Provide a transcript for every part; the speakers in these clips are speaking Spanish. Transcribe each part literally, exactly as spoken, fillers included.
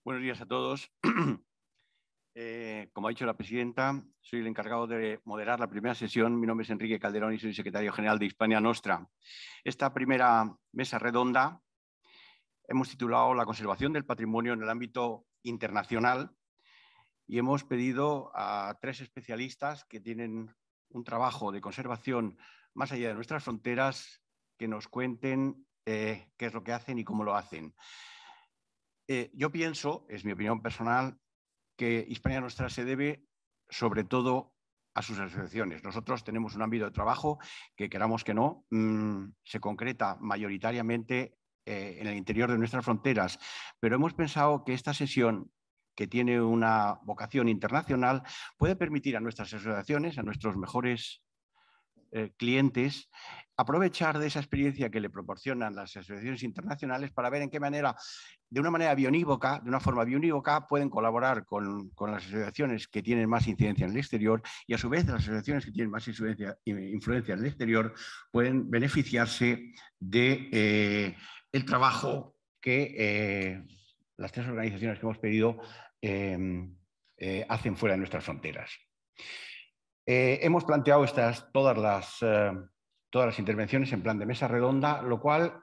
Buenos días a todos. Eh, como ha dicho la presidenta, soy el encargado de moderar la primera sesión. Mi nombre es Enrique Calderón y soy secretario general de Hispania Nostra. Esta primera mesa redonda hemos titulado La conservación del patrimonio en el ámbito internacional y hemos pedido a tres especialistas que tienen un trabajo de conservación más allá de nuestras fronteras que nos cuenten eh, qué es lo que hacen y cómo lo hacen. Eh, yo pienso, es mi opinión personal, que Hispania Nostra se debe sobre todo a sus asociaciones. Nosotros tenemos un ámbito de trabajo que, queramos que no, mmm, se concreta mayoritariamente eh, en el interior de nuestras fronteras, pero hemos pensado que esta sesión, que tiene una vocación internacional, puede permitir a nuestras asociaciones, a nuestros mejores eh, clientes, aprovechar de esa experiencia que le proporcionan las asociaciones internacionales para ver en qué manera, de una manera bionívoca, de una forma bionívoca, pueden colaborar con, con las asociaciones que tienen más incidencia en el exterior y a su vez las asociaciones que tienen más influencia, influencia en el exterior pueden beneficiarse de eh, el trabajo que eh, las tres organizaciones que hemos pedido eh, eh, hacen fuera de nuestras fronteras. Eh, hemos planteado estas, todas, las, eh, todas las intervenciones en plan de mesa redonda, lo cual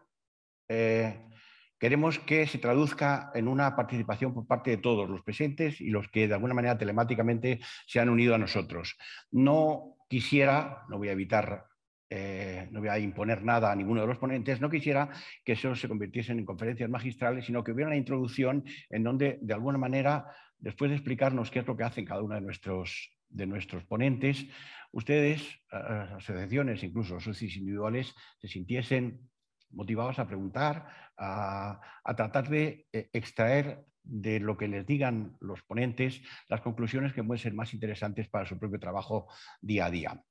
eh, queremos que se traduzca en una participación por parte de todos los presentes y los que de alguna manera telemáticamente se han unido a nosotros. No quisiera, no voy a evitar, eh, no voy a imponer nada a ninguno de los ponentes, no quisiera que eso se convirtiesen en conferencias magistrales, sino que hubiera una introducción en donde de alguna manera, después de explicarnos qué es lo que hacen cada uno de nuestros de nuestros ponentes, ustedes, asociaciones, incluso socios individuales, se sintiesen motivados a preguntar, a, a tratar de extraer de lo que les digan los ponentes las conclusiones que pueden ser más interesantes para su propio trabajo día a día.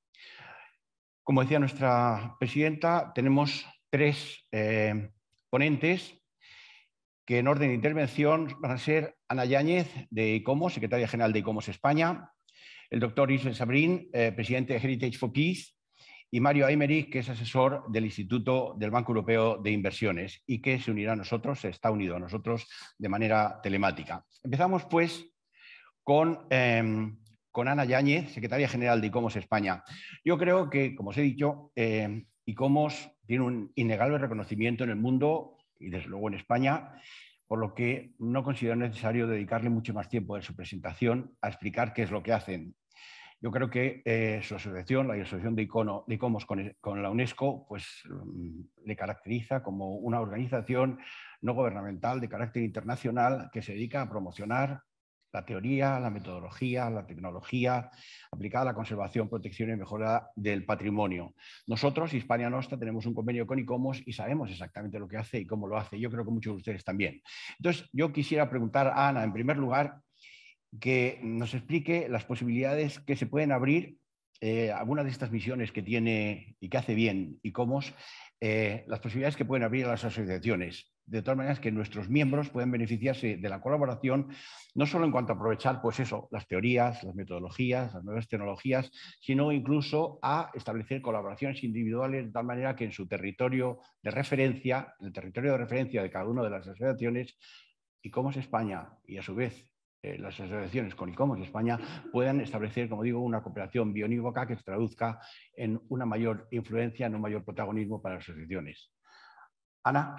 Como decía nuestra presidenta, tenemos tres eh, ponentes que en orden de intervención van a ser Ana Yáñez, de ICOMOS, secretaria general de ICOMOS España, el doctor Ismael Sabrín, eh, presidente de Heritage for Peace, y Mario Aymerich, que es asesor del Instituto del Banco Europeo de Inversiones y que se unirá a nosotros, se está unido a nosotros de manera telemática. Empezamos, pues, con, eh, con Ana Yáñez, secretaria general de ICOMOS España. Yo creo que, como os he dicho, eh, ICOMOS tiene un innegable reconocimiento en el mundo y, desde luego, en España, por lo que no considero necesario dedicarle mucho más tiempo de su presentación a explicar qué es lo que hacen. Yo creo que eh, su asociación, la asociación de, Icono, de ICOMOS con, con la UNESCO, pues um, le caracteriza como una organización no gubernamental de carácter internacional que se dedica a promocionar la teoría, la metodología, la tecnología aplicada a la conservación, protección y mejora del patrimonio. Nosotros, Hispania Nostra, tenemos un convenio con ICOMOS y sabemos exactamente lo que hace y cómo lo hace. Yo creo que muchos de ustedes también. Entonces, yo quisiera preguntar a Ana, en primer lugar, que nos explique las posibilidades que se pueden abrir, eh, algunas de estas misiones que tiene y que hace bien ICOMOS, eh, las posibilidades que pueden abrir a las asociaciones, de todas maneras que nuestros miembros pueden beneficiarse de la colaboración, no solo en cuanto a aprovechar, pues eso, las teorías, las metodologías, las nuevas tecnologías, sino incluso a establecer colaboraciones individuales de tal manera que en su territorio de referencia, en el territorio de referencia de cada una de las asociaciones, ICOMOS España y a su vez Eh, las asociaciones con ICOMOS España puedan establecer, como digo, una cooperación bionívoca que se traduzca en una mayor influencia, en un mayor protagonismo para las asociaciones. Ana.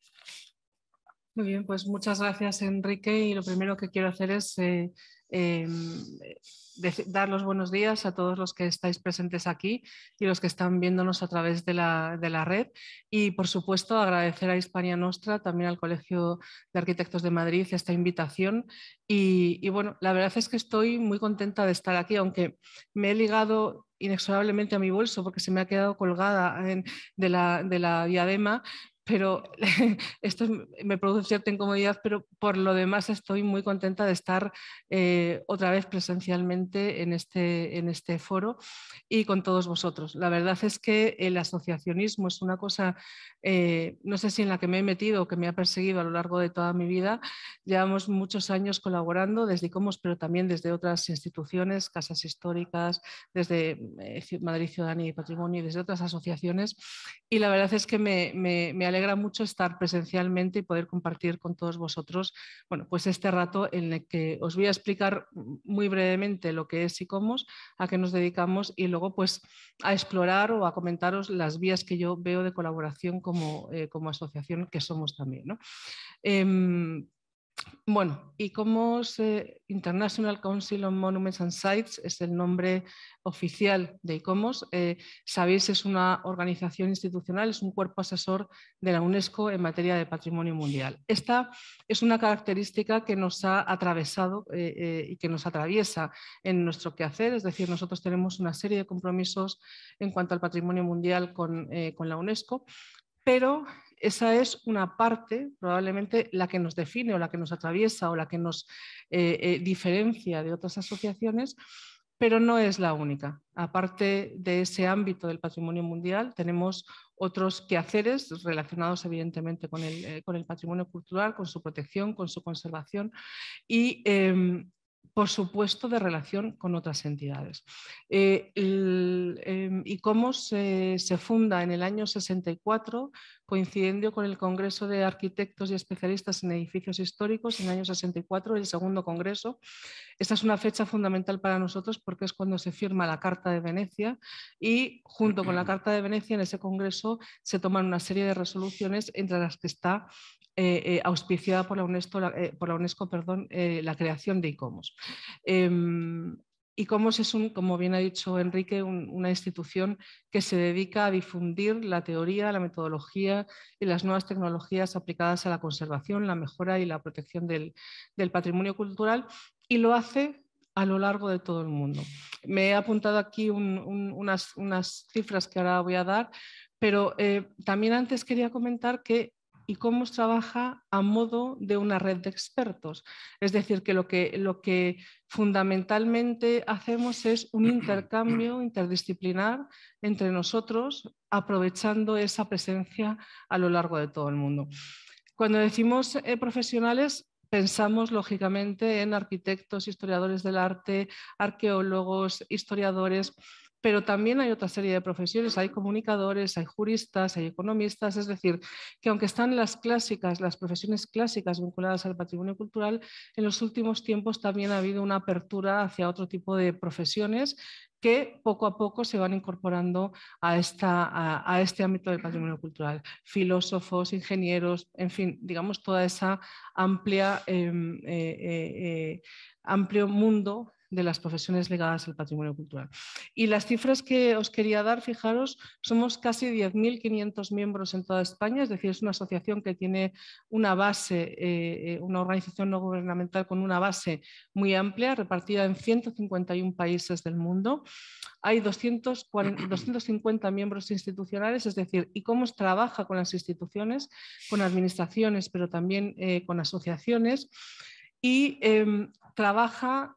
Muy bien, pues muchas gracias, Enrique. Y lo primero que quiero hacer es eh, eh, dar los buenos días a todos los que estáis presentes aquí y los que están viéndonos a través de la, de la red. Y, por supuesto, agradecer a Hispania Nostra, también al Colegio de Arquitectos de Madrid, esta invitación. Y, y bueno, la verdad es que estoy muy contenta de estar aquí, aunque me he ligado inexorablemente a mi bolso porque se me ha quedado colgada en, de, la, de la diadema. Pero esto me produce cierta incomodidad, pero por lo demás estoy muy contenta de estar eh, otra vez presencialmente en este, en este foro y con todos vosotros. La verdad es que el asociacionismo es una cosa, eh, no sé si en la que me he metido o que me ha perseguido a lo largo de toda mi vida. Llevamos muchos años colaborando desde ICOMOS, pero también desde otras instituciones, casas históricas, desde eh, Madrid Ciudadanía y Patrimonio y desde otras asociaciones. Y la verdad es que me, me, me alegra mucho estar presencialmente y poder compartir con todos vosotros, bueno, pues este rato en el que os voy a explicar muy brevemente lo que es ICOMOS, a qué nos dedicamos y luego pues a explorar o a comentaros las vías que yo veo de colaboración como, eh, como asociación que somos también, ¿no? Eh, Bueno, ICOMOS, eh, International Council on Monuments and Sites, es el nombre oficial de ICOMOS. Eh, sabéis, es una organización institucional, es un cuerpo asesor de la UNESCO en materia de patrimonio mundial. Esta es una característica que nos ha atravesado eh, eh, y que nos atraviesa en nuestro quehacer, es decir, nosotros tenemos una serie de compromisos en cuanto al patrimonio mundial con, eh, con la UNESCO, pero esa es una parte, probablemente la que nos define o la que nos atraviesa o la que nos eh, eh, diferencia de otras asociaciones, pero no es la única. Aparte de ese ámbito del patrimonio mundial, tenemos otros quehaceres relacionados evidentemente con el, eh, con el patrimonio cultural, con su protección, con su conservación y eh, por supuesto, de relación con otras entidades. Eh, el, eh, ICOMOS se, se funda en el año sesenta y cuatro, coincidiendo con el Congreso de Arquitectos y Especialistas en Edificios Históricos, en el año sesenta y cuatro, el segundo congreso. Esta es una fecha fundamental para nosotros porque es cuando se firma la Carta de Venecia y junto con la Carta de Venecia en ese congreso se toman una serie de resoluciones entre las que está eh, eh, auspiciada por la UNESCO, eh, por la UNESCO perdón, eh, la creación de ICOMOS. Eh, ICOMOS es, un, como bien ha dicho Enrique, un, una institución que se dedica a difundir la teoría, la metodología y las nuevas tecnologías aplicadas a la conservación, la mejora y la protección del, del patrimonio cultural, y lo hace a lo largo de todo el mundo. Me he apuntado aquí un, un, unas, unas cifras que ahora voy a dar, pero eh, también antes quería comentar que ICOMOS trabaja a modo de una red de expertos. Es decir, que lo que, lo que fundamentalmente hacemos es un intercambio interdisciplinar entre nosotros, aprovechando esa presencia a lo largo de todo el mundo. Cuando decimos eh, profesionales, pensamos lógicamente en arquitectos, historiadores del arte, arqueólogos, historiadores, pero también hay otra serie de profesiones, hay comunicadores, hay juristas, hay economistas, es decir, que aunque están las clásicas, las profesiones clásicas vinculadas al patrimonio cultural, en los últimos tiempos también ha habido una apertura hacia otro tipo de profesiones que poco a poco se van incorporando a, esta, a, a este ámbito del patrimonio cultural. Filósofos, ingenieros, en fin, digamos toda esa amplia, eh, eh, eh, amplio mundo de las profesiones ligadas al patrimonio cultural. Y las cifras que os quería dar, fijaros, somos casi diez mil quinientos miembros en toda España, es decir, es una asociación que tiene una base, eh, una organización no gubernamental con una base muy amplia, repartida en ciento cincuenta y uno países del mundo. Hay doscientos cuarenta, doscientos cincuenta miembros institucionales, es decir, ICOMOS trabaja con las instituciones, con administraciones, pero también eh, con asociaciones y eh, trabaja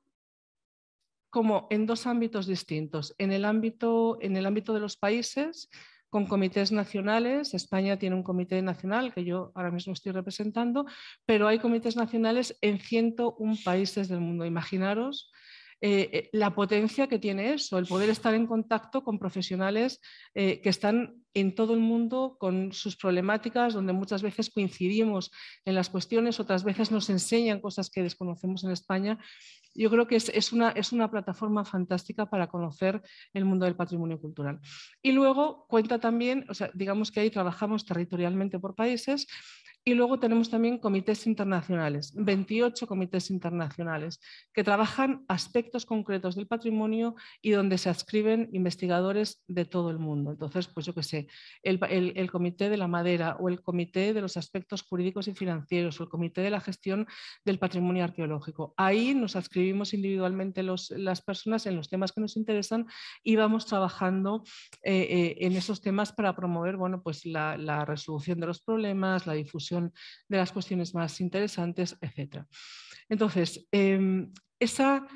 como en dos ámbitos distintos. En el ámbito, en el ámbito de los países, con comités nacionales. España tiene un comité nacional que yo ahora mismo estoy representando, pero hay comités nacionales en ciento uno países del mundo. Imaginaros eh, la potencia que tiene eso, el poder estar en contacto con profesionales eh, que están en todo el mundo con sus problemáticas, donde muchas veces coincidimos en las cuestiones, otras veces nos enseñan cosas que desconocemos en España. Yo creo que es, es, una, es una plataforma fantástica para conocer el mundo del patrimonio cultural. Y luego cuenta también, o sea, digamos que ahí trabajamos territorialmente por países, y luego tenemos también comités internacionales, veintiocho comités internacionales, que trabajan aspectos concretos del patrimonio y donde se adscriben investigadores de todo el mundo. Entonces, pues yo qué sé, el, el, el comité de la madera o el comité de los aspectos jurídicos y financieros o el comité de la gestión del patrimonio arqueológico. Ahí nos adscribimos individualmente los, las personas en los temas que nos interesan y vamos trabajando eh, eh, en esos temas para promover, bueno, pues la, la resolución de los problemas, la difusión de las cuestiones más interesantes, etcétera. Entonces, eh, esa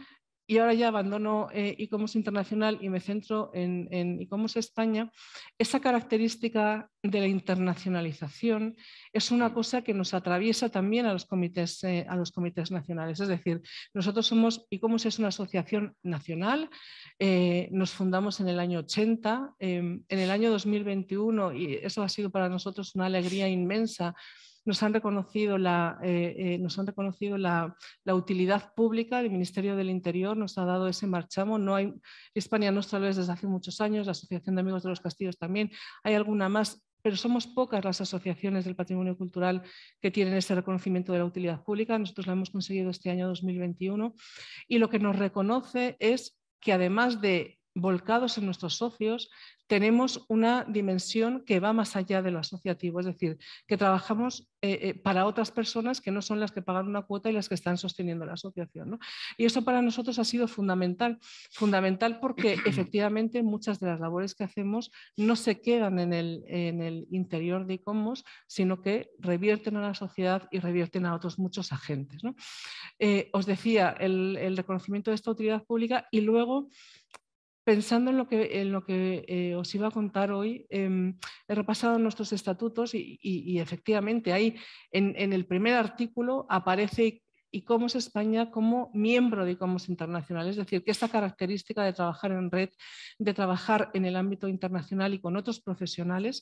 y ahora ya abandono eh, e-commerce internacional y me centro en, en e-commerce España, esa característica de la internacionalización es una cosa que nos atraviesa también a los comités, eh, a los comités nacionales. Es decir, nosotros somos, e-commerce es una asociación nacional, eh, nos fundamos en el año ochenta, eh, en el año dos mil veintiuno, y eso ha sido para nosotros una alegría inmensa, nos han reconocido la, eh, eh, nos han reconocido la, la utilidad pública. El Ministerio del Interior nos ha dado ese marchamo. No hay, Hispania Nostra lo es desde hace muchos años, la Asociación de Amigos de los Castillos también, hay alguna más, pero somos pocas las asociaciones del patrimonio cultural que tienen ese reconocimiento de la utilidad pública. Nosotros lo hemos conseguido este año dos mil veintiuno, y lo que nos reconoce es que, además de volcados en nuestros socios, tenemos una dimensión que va más allá de lo asociativo, es decir, que trabajamos eh, eh, para otras personas que no son las que pagan una cuota y las que están sosteniendo la asociación, ¿no? Y eso para nosotros ha sido fundamental, fundamental porque efectivamente muchas de las labores que hacemos no se quedan en el, en el interior de e-commerce, sino que revierten a la sociedad y revierten a otros muchos agentes, ¿no? Eh, os decía, el, el reconocimiento de esta utilidad pública, y luego, pensando en lo que, en lo que eh, os iba a contar hoy, eh, he repasado nuestros estatutos y, y, y efectivamente ahí en, en el primer artículo aparece e-commerce España como miembro de e-commerce internacional, es decir, que esta característica de trabajar en red, de trabajar en el ámbito internacional y con otros profesionales,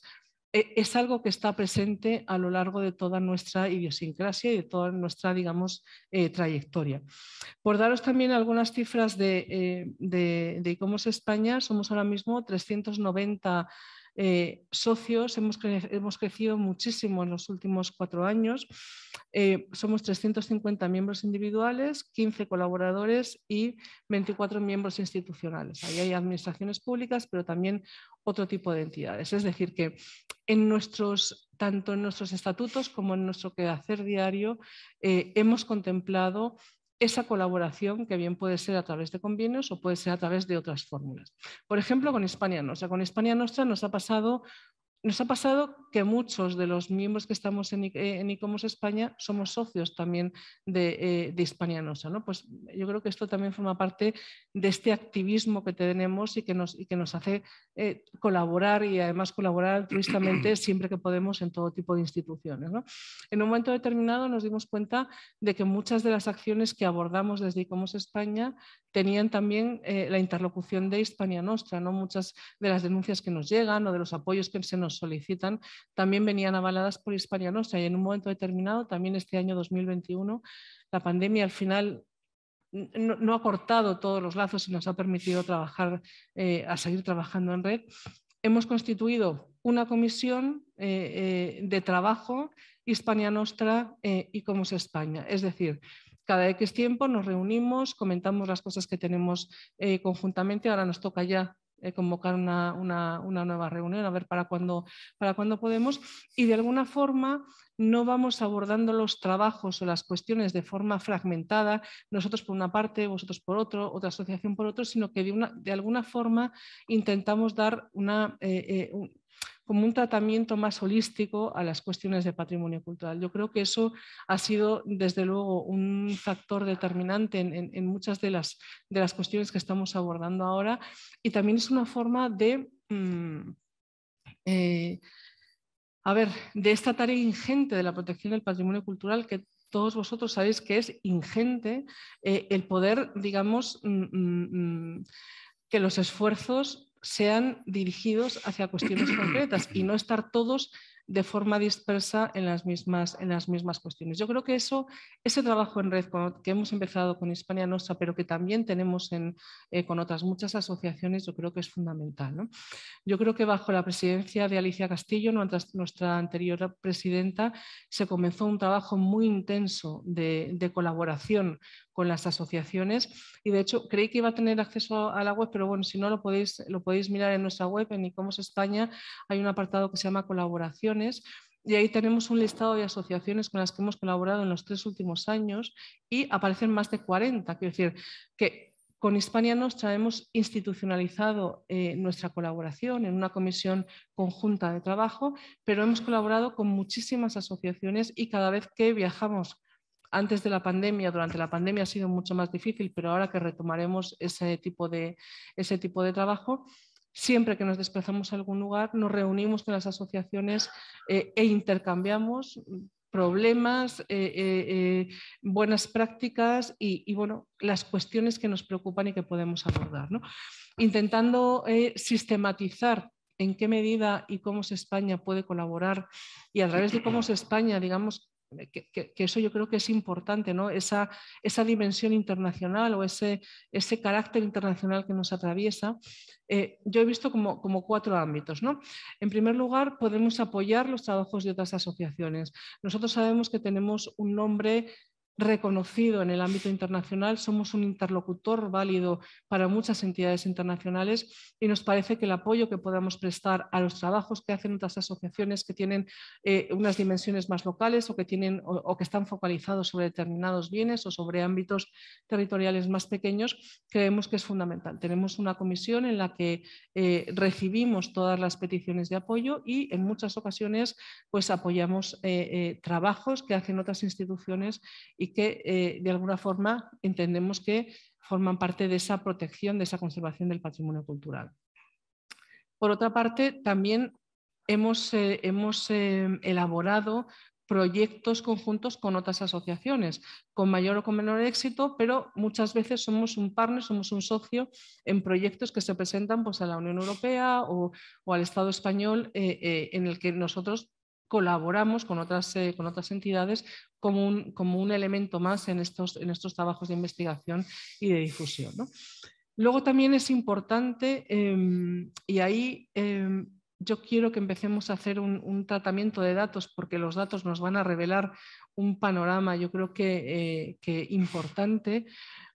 es algo que está presente a lo largo de toda nuestra idiosincrasia y de toda nuestra, digamos, eh, trayectoria. Por daros también algunas cifras de, eh, de, de e-commerce España, somos ahora mismo trescientos noventa eh, socios, hemos, cre hemos crecido muchísimo en los últimos cuatro años, eh, somos trescientos cincuenta miembros individuales, quince colaboradores y veinticuatro miembros institucionales. Ahí hay administraciones públicas, pero también otro tipo de entidades. Es decir, que en nuestros, tanto en nuestros estatutos como en nuestro quehacer diario eh, hemos contemplado esa colaboración, que bien puede ser a través de convenios o puede ser a través de otras fórmulas. Por ejemplo, con Hispania Nostra. Con Hispania Nostra nos ha pasado Nos ha pasado que muchos de los miembros que estamos en e-commerce España somos socios también de, eh, de Hispania Nostra, ¿no? Pues yo creo que esto también forma parte de este activismo que tenemos y que nos, y que nos hace eh, colaborar, y además colaborar altruistamente siempre que podemos en todo tipo de instituciones, ¿no? En un momento determinado nos dimos cuenta de que muchas de las acciones que abordamos desde e-commerce España tenían también eh, la interlocución de Hispania Nostra, ¿no? Muchas de las denuncias que nos llegan o de los apoyos que se nos solicitan también venían avaladas por Hispania Nostra, y en un momento determinado, también este año dos mil veintiuno, la pandemia al final no, no ha cortado todos los lazos y nos ha permitido trabajar, eh, a seguir trabajando en red. Hemos constituido una comisión eh, eh, de trabajo Hispania Nostra eh, y e-commerce España, es decir, cada X tiempo nos reunimos, comentamos las cosas que tenemos eh, conjuntamente. Ahora nos toca ya eh, convocar una, una, una nueva reunión, a ver para cuándo, para cuándo podemos, y de alguna forma no vamos abordando los trabajos o las cuestiones de forma fragmentada, nosotros por una parte, vosotros por otro, otra asociación por otro, sino que de, una, de alguna forma intentamos dar una... Eh, eh, un, como un tratamiento más holístico a las cuestiones de patrimonio cultural. Yo creo que eso ha sido, desde luego, un factor determinante en, en, en muchas de las, de las cuestiones que estamos abordando ahora, y también es una forma de, mmm, eh, a ver, de esta tarea ingente de la protección del patrimonio cultural, que todos vosotros sabéis que es ingente, eh, el poder, digamos, mmm, mmm, que los esfuerzos sean dirigidos hacia cuestiones concretas y no estar todos de forma dispersa en las mismas, en las mismas cuestiones. Yo creo que eso, ese trabajo en red que hemos empezado con Hispania Nostra, pero que también tenemos en, eh, con otras muchas asociaciones, yo creo que es fundamental, ¿no? Yo creo que bajo la presidencia de Alicia Castillo, nuestra, nuestra anterior presidenta, se comenzó un trabajo muy intenso de, de colaboración con las asociaciones, y de hecho creí que iba a tener acceso a la web, pero bueno, si no lo podéis, lo podéis mirar en nuestra web, en e-commerce España hay un apartado que se llama colaboraciones, y ahí tenemos un listado de asociaciones con las que hemos colaborado en los tres últimos años, y aparecen más de cuarenta, quiero decir que con Hispania Nostra hemos institucionalizado eh, nuestra colaboración en una comisión conjunta de trabajo, pero hemos colaborado con muchísimas asociaciones, y cada vez que viajamos antes de la pandemia, durante la pandemia ha sido mucho más difícil, pero ahora que retomaremos ese tipo de, ese tipo de trabajo, siempre que nos desplazamos a algún lugar nos reunimos con las asociaciones eh, e intercambiamos problemas, eh, eh, eh, buenas prácticas y, y bueno, las cuestiones que nos preocupan y que podemos abordar, ¿no? Intentando eh, sistematizar en qué medida y cómo España puede colaborar y a través de cómo España, digamos, que, que, que eso yo creo que es importante, ¿no? Esa, esa dimensión internacional o ese, ese carácter internacional que nos atraviesa. Eh, yo he visto como, como cuatro ámbitos, ¿no? En primer lugar, podemos apoyar los trabajos de otras asociaciones. Nosotros sabemos que tenemos un nombre reconocido en el ámbito internacional, somos un interlocutor válido para muchas entidades internacionales y nos parece que el apoyo que podamos prestar a los trabajos que hacen otras asociaciones que tienen eh, unas dimensiones más locales o que, tienen, o, o que están focalizados sobre determinados bienes o sobre ámbitos territoriales más pequeños, creemos que es fundamental. Tenemos una comisión en la que eh, recibimos todas las peticiones de apoyo y en muchas ocasiones pues apoyamos eh, eh, trabajos que hacen otras instituciones y que eh, de alguna forma entendemos que forman parte de esa protección, de esa conservación del patrimonio cultural. Por otra parte, también hemos, eh, hemos eh, elaborado proyectos conjuntos con otras asociaciones, con mayor o con menor éxito, pero muchas veces somos un partner, somos un socio en proyectos que se presentan pues, a la Unión Europea o, o al Estado español, eh, eh, en el que nosotros colaboramos con otras, eh, con otras entidades como un, como un elemento más en estos, en estos trabajos de investigación y de difusión, ¿no? Luego también es importante, eh, y ahí eh, yo quiero que empecemos a hacer un, un tratamiento de datos, porque los datos nos van a revelar un panorama, yo creo que, eh, que importante.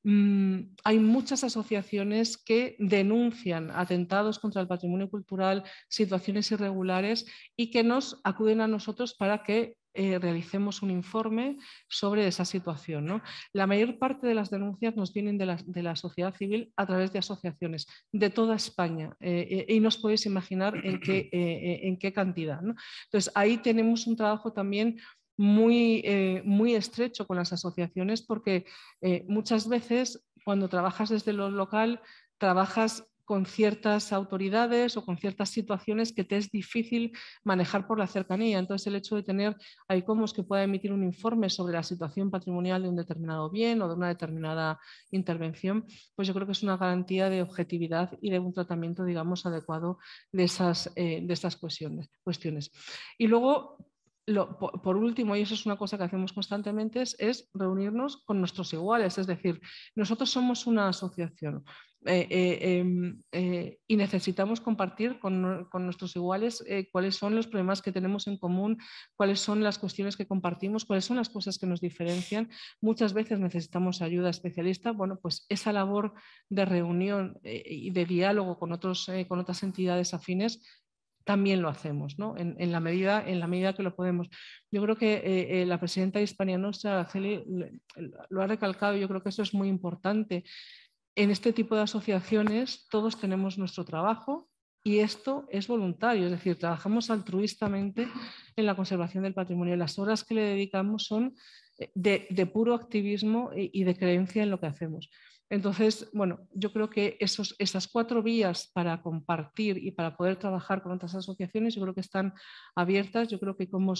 Mm, hay muchas asociaciones que denuncian atentados contra el patrimonio cultural, situaciones irregulares y que nos acuden a nosotros para que eh, realicemos un informe sobre esa situación, ¿no? La mayor parte de las denuncias nos vienen de la, de la sociedad civil a través de asociaciones de toda España eh, y no os podéis imaginar en qué, eh, en qué cantidad, ¿no? Entonces ahí tenemos un trabajo también muy, eh, muy estrecho con las asociaciones porque eh, muchas veces cuando trabajas desde lo local trabajas con ciertas autoridades o con ciertas situaciones que te es difícil manejar por la cercanía. Entonces el hecho de tener a ICOMOS que pueda emitir un informe sobre la situación patrimonial de un determinado bien o de una determinada intervención, pues yo creo que es una garantía de objetividad y de un tratamiento, digamos, adecuado de esas, eh, de estas cuestiones, cuestiones. Y luego, Lo, por, por último, y eso es una cosa que hacemos constantemente, es, es reunirnos con nuestros iguales. Es decir, nosotros somos una asociación eh, eh, eh, y necesitamos compartir con, con nuestros iguales eh, cuáles son los problemas que tenemos en común, cuáles son las cuestiones que compartimos, cuáles son las cosas que nos diferencian. Muchas veces necesitamos ayuda especialista. Bueno, pues esa labor de reunión eh, y de diálogo con, otros, eh, con otras entidades afines también lo hacemos, ¿no? en, en, la medida, en la medida que lo podemos. Yo creo que eh, eh, la presidenta de Hispania Nostra, Araceli, lo ha recalcado, yo creo que eso es muy importante. En este tipo de asociaciones todos tenemos nuestro trabajo y esto es voluntario, es decir, trabajamos altruistamente en la conservación del patrimonio. Las horas que le dedicamos son de, de puro activismo y, y de creencia en lo que hacemos. Entonces, bueno, yo creo que esos, esas cuatro vías para compartir y para poder trabajar con otras asociaciones, yo creo que están abiertas. Yo creo que como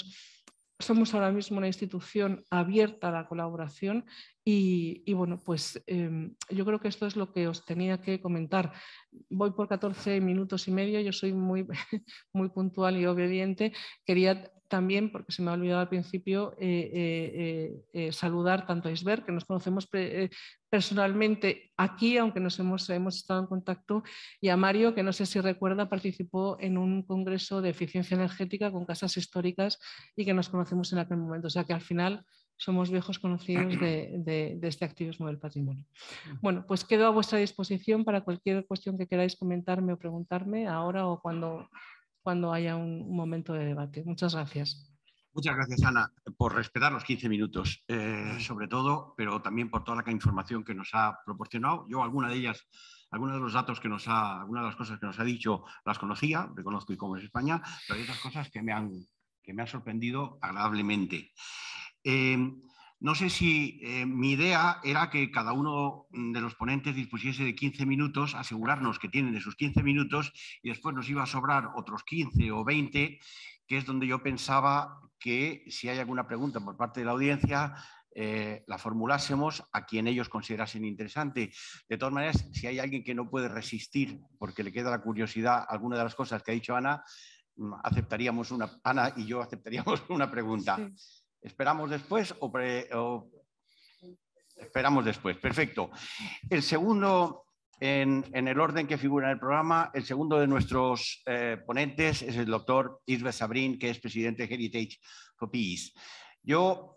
somos ahora mismo una institución abierta a la colaboración y, y bueno, pues eh, yo creo que esto es lo que os tenía que comentar. Voy por catorce minutos y medio, yo soy muy, muy puntual y obediente. Quería también, porque se me ha olvidado al principio, eh, eh, eh, saludar tanto a Isber, que nos conocemos eh, personalmente aquí, aunque nos hemos, hemos estado en contacto, y a Mario, que no sé si recuerda, participó en un congreso de eficiencia energética con casas históricas y que nos conocemos en aquel momento. O sea que al final somos viejos conocidos de, de, de este activismo del patrimonio. Bueno, pues quedo a vuestra disposición para cualquier cuestión que queráis comentarme o preguntarme ahora o cuando, cuando haya un, un momento de debate. Muchas gracias. Muchas gracias, Ana, por respetar los quince minutos, eh, sobre todo, pero también por toda la información que nos ha proporcionado. Yo alguna de ellas, algunos de los datos que nos ha, algunas de las cosas que nos ha dicho las conocía, reconozco ICOMOS España, pero hay otras cosas que me han, que me han sorprendido agradablemente. Eh, No sé si eh, mi idea era que cada uno de los ponentes dispusiese de quince minutos, asegurarnos que tienen de sus quince minutos y después nos iba a sobrar otros quince o veinte, que es donde yo pensaba que si hay alguna pregunta por parte de la audiencia, eh, la formulásemos a quien ellos considerasen interesante. De todas maneras, si hay alguien que no puede resistir porque le queda la curiosidad alguna de las cosas que ha dicho Ana, aceptaríamos una, Ana y yo aceptaríamos una pregunta. Sí. ¿Esperamos después o, pre, o esperamos después? Perfecto. El segundo, en, en el orden que figura en el programa, el segundo de nuestros eh, ponentes es el doctor Isbeth Sabrin, que es presidente de Heritage for Peace. Yo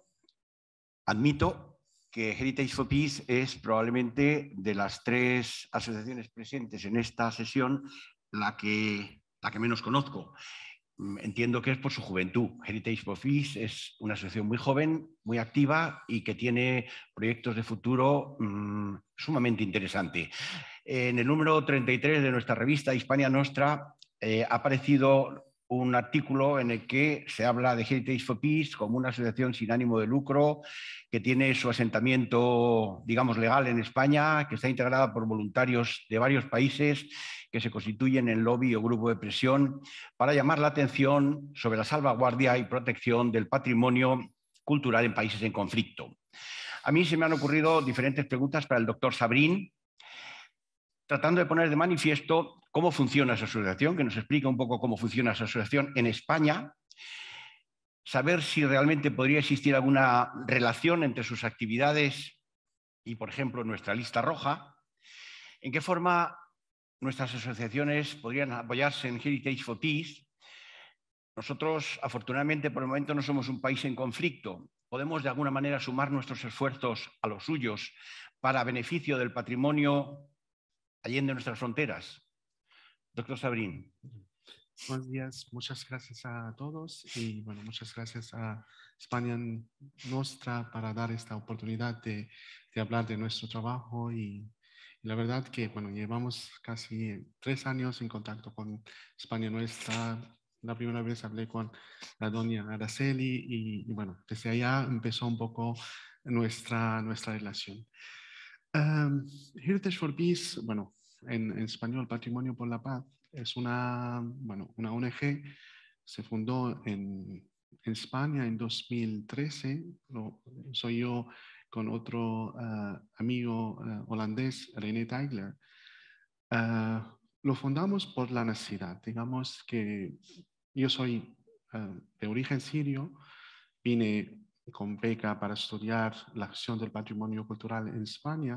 admito que Heritage for Peace es probablemente de las tres asociaciones presentes en esta sesión la que, la que menos conozco. Entiendo que es por su juventud. Heritage for Peace es una asociación muy joven, muy activa y que tiene proyectos de futuro mmm, sumamente interesantes. En el número treinta y tres de nuestra revista Hispania Nostra eh, ha aparecido un artículo en el que se habla de Heritage for Peace como una asociación sin ánimo de lucro que tiene su asentamiento, digamos, legal en España, que está integrada por voluntarios de varios países que se constituyen en lobby o grupo de presión para llamar la atención sobre la salvaguardia y protección del patrimonio cultural en países en conflicto. A mí se me han ocurrido diferentes preguntas para el doctor Sabrin, tratando de poner de manifiesto cómo funciona esa asociación, que nos explica un poco cómo funciona esa asociación en España, saber si realmente podría existir alguna relación entre sus actividades y, por ejemplo, nuestra lista roja, en qué forma nuestras asociaciones podrían apoyarse en Heritage for Peace. Nosotros, afortunadamente, por el momento no somos un país en conflicto. Podemos, de alguna manera, sumar nuestros esfuerzos a los suyos para beneficio del patrimonio allende nuestras fronteras. Doctor Sabrin. Buenos días, muchas gracias a todos y bueno, muchas gracias a Hispania Nostra para dar esta oportunidad de, de hablar de nuestro trabajo y, y la verdad que bueno, llevamos casi tres años en contacto con Hispania Nostra. La primera vez hablé con la doña Araceli y, y bueno, desde allá empezó un poco nuestra, nuestra relación. Um, Heritage for Peace, bueno, en, en español, Patrimonio por la Paz, es una, bueno, una O N G, se fundó en, en España en dos mil trece, lo, soy yo con otro uh, amigo uh, holandés, René Teigler. Uh, lo fundamos por la necesidad, digamos que yo soy uh, de origen sirio, vine con beca para estudiar la gestión del patrimonio cultural en España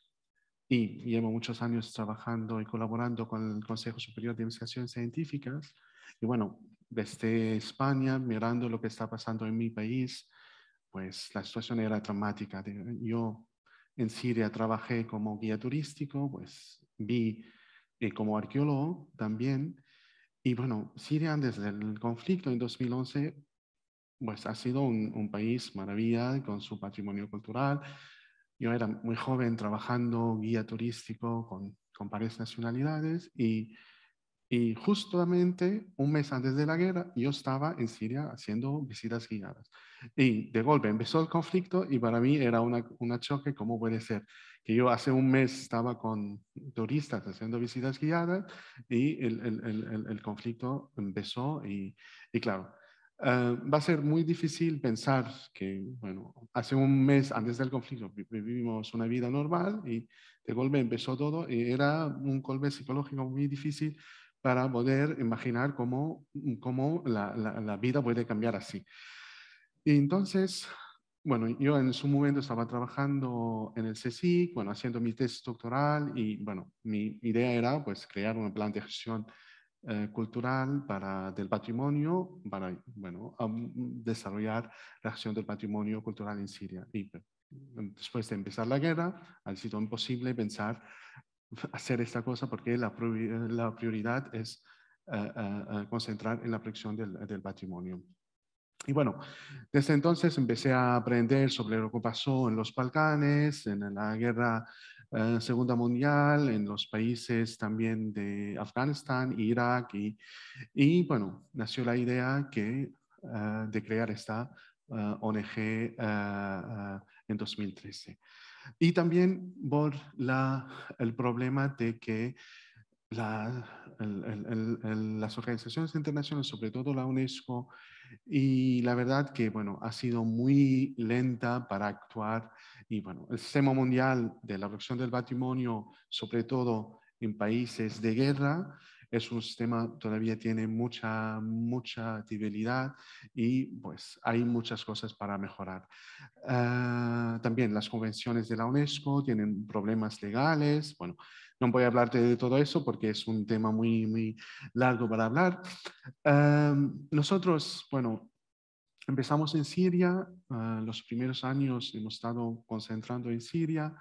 y llevo muchos años trabajando y colaborando con el Consejo Superior de Investigaciones Científicas. Y bueno, desde España, mirando lo que está pasando en mi país, pues la situación era dramática. Yo en Siria trabajé como guía turístico, pues vi eh, como arqueólogo también. Y bueno, Siria desde el conflicto en dos mil once pues ha sido un, un país maravilla con su patrimonio cultural. Yo era muy joven trabajando guía turístico con, con varias nacionalidades y, y justamente un mes antes de la guerra yo estaba en Siria haciendo visitas guiadas. Y de golpe empezó el conflicto y para mí era una, una choque, ¿cómo puede ser? Que yo hace un mes estaba con turistas haciendo visitas guiadas y el, el, el, el conflicto empezó y, y claro, Uh, va a ser muy difícil pensar que, bueno, hace un mes antes del conflicto vivimos una vida normal y de golpe empezó todo y era un golpe psicológico muy difícil para poder imaginar cómo, cómo la, la, la vida puede cambiar así. Y entonces, bueno, yo en su momento estaba trabajando en el CSIC, bueno, haciendo mi tesis doctoral y, bueno, mi idea era, pues, crear un plan de gestión eh, cultural para, del patrimonio, para, bueno, um, desarrollar la gestión del patrimonio cultural en Siria. Y después de empezar la guerra, ha sido imposible pensar hacer esta cosa porque la, la prioridad es uh, uh, uh, concentrar en la protección del, del patrimonio. Y bueno, desde entonces empecé a aprender sobre lo que pasó en los Balcanes, en la guerra eh, Segunda Mundial, en los países también de Afganistán, Irak, y, y bueno, nació la idea que, uh, de crear esta uh, O N G uh, uh, en dos mil trece. Y también por la, el problema de que la, el, el, el, las organizaciones internacionales, sobre todo la UNESCO, y la verdad que, bueno, ha sido muy lenta para actuar. Y, bueno, el sistema mundial de la protección del patrimonio, sobre todo en países de guerra, es un sistema todavía tiene mucha, mucha debilidad y, pues, hay muchas cosas para mejorar. Uh, también las convenciones de la UNESCO tienen problemas legales. Bueno, no voy a hablarte de todo eso porque es un tema muy, muy largo para hablar. Uh, nosotros, bueno, empezamos en Siria. Uh, los primeros años hemos estado concentrando en Siria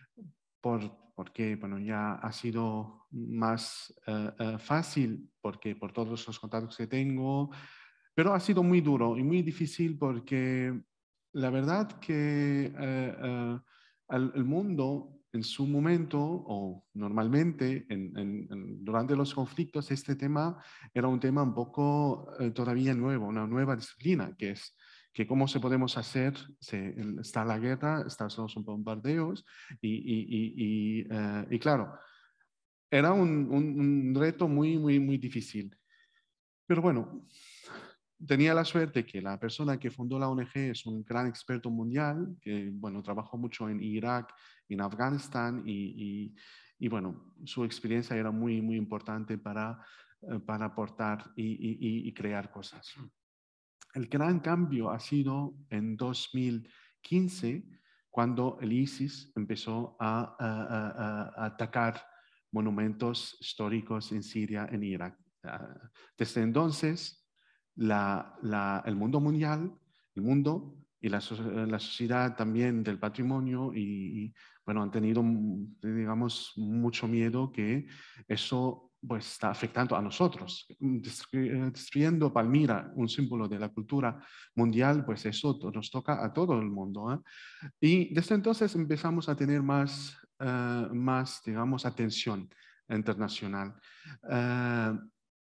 por, porque, bueno, ya ha sido más uh, uh, fácil porque por todos los contactos que tengo, pero ha sido muy duro y muy difícil porque la verdad que uh, uh, el, el mundo en su momento o normalmente en, en, en, durante los conflictos este tema era un tema un poco uh, todavía nuevo, una nueva disciplina que es que cómo se podemos hacer, se, está la guerra, están los bombardeos y, y, y, y, uh, y claro, era un, un, un reto muy, muy, muy difícil. Pero bueno, tenía la suerte que la persona que fundó la O N G es un gran experto mundial, que, bueno, trabajó mucho en Irak, en Afganistán y, y, y bueno, su experiencia era muy, muy importante para, para aportar y, y, y crear cosas. El gran cambio ha sido en dos mil quince, cuando el ISIS empezó a, a, a, a atacar monumentos históricos en Siria, en Irak. Desde entonces, la, la, el mundo mundial, el mundo y la, la sociedad también del patrimonio y, y, bueno, han tenido, digamos, mucho miedo que eso pues está afectando a nosotros. Destruyendo Palmira, un símbolo de la cultura mundial, pues eso nos toca a todo el mundo. ¿eh? Y desde entonces empezamos a tener más, uh, más digamos, atención internacional. Uh,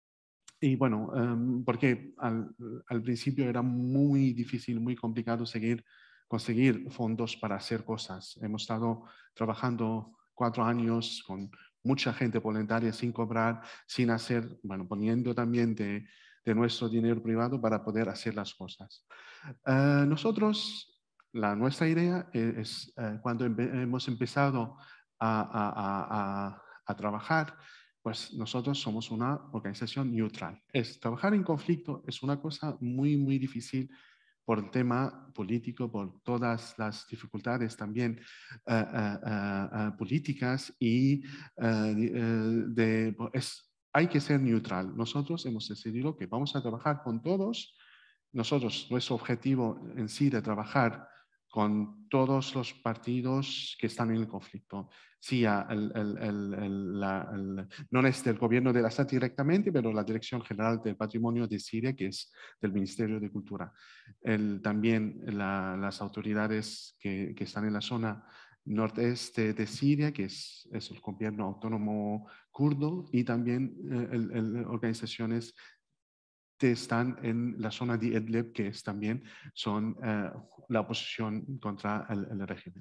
y bueno, um, porque al, al principio era muy difícil, muy complicado seguir, conseguir fondos para hacer cosas. Hemos estado trabajando cuatro años con mucha gente voluntaria sin cobrar, sin hacer, bueno, poniendo también de, de nuestro dinero privado para poder hacer las cosas. Uh, nosotros, la, nuestra idea es, uh, cuando empe hemos empezado a, a, a, a, a trabajar, pues nosotros somos una organización neutral. Es, trabajar en conflicto es una cosa muy, muy difícil por el tema político, por todas las dificultades también uh, uh, uh, uh, políticas y uh, de, de, es, hay que ser neutral. Nosotros hemos decidido que vamos a trabajar con todos. Nosotros, nuestro objetivo en sí de trabajar con todos los partidos que están en el conflicto. Sí, el, el, el, el, la, el, no es del gobierno de Assad directamente, pero la Dirección General del Patrimonio de Siria, que es del Ministerio de Cultura. El, también la, las autoridades que, que están en la zona nordeste de Siria, que es, es el gobierno autónomo kurdo, y también eh, el, el, organizaciones que están en la zona de Idlib, que es también son uh, la oposición contra el, el régimen.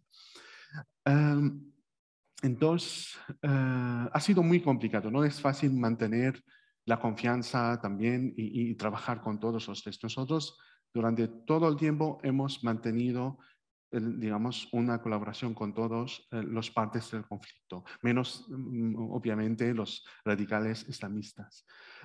Um, entonces, uh, ha sido muy complicado, no es fácil mantener la confianza también y, y trabajar con todos los tres. Nosotros durante todo el tiempo hemos mantenido el, digamos, una colaboración con todos eh, los partes del conflicto, menos um, obviamente los radicales islamistas.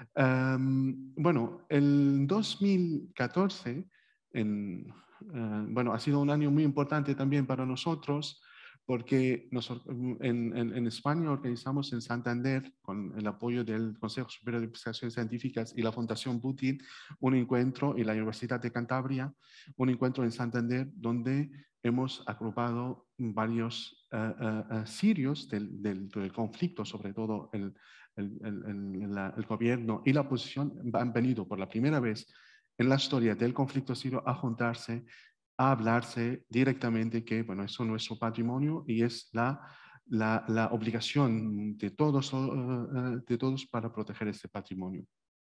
Um, bueno, el dos mil catorce, en, uh, bueno, ha sido un año muy importante también para nosotros, porque nos, en, en, en España organizamos en Santander, con el apoyo del Consejo Superior de Investigaciones Científicas y la Fundación Putin, un encuentro en la Universidad de Cantabria, un encuentro en Santander donde hemos agrupado varios uh, uh, uh, sirios del, del, del conflicto, sobre todo el, el, el, el, la, el gobierno y la oposición han venido por la primera vez en la historia del conflicto sirio a juntarse, a hablarse directamente que, bueno, eso es nuestro patrimonio y es la, la, la obligación de todos, uh, de todos para proteger este patrimonio.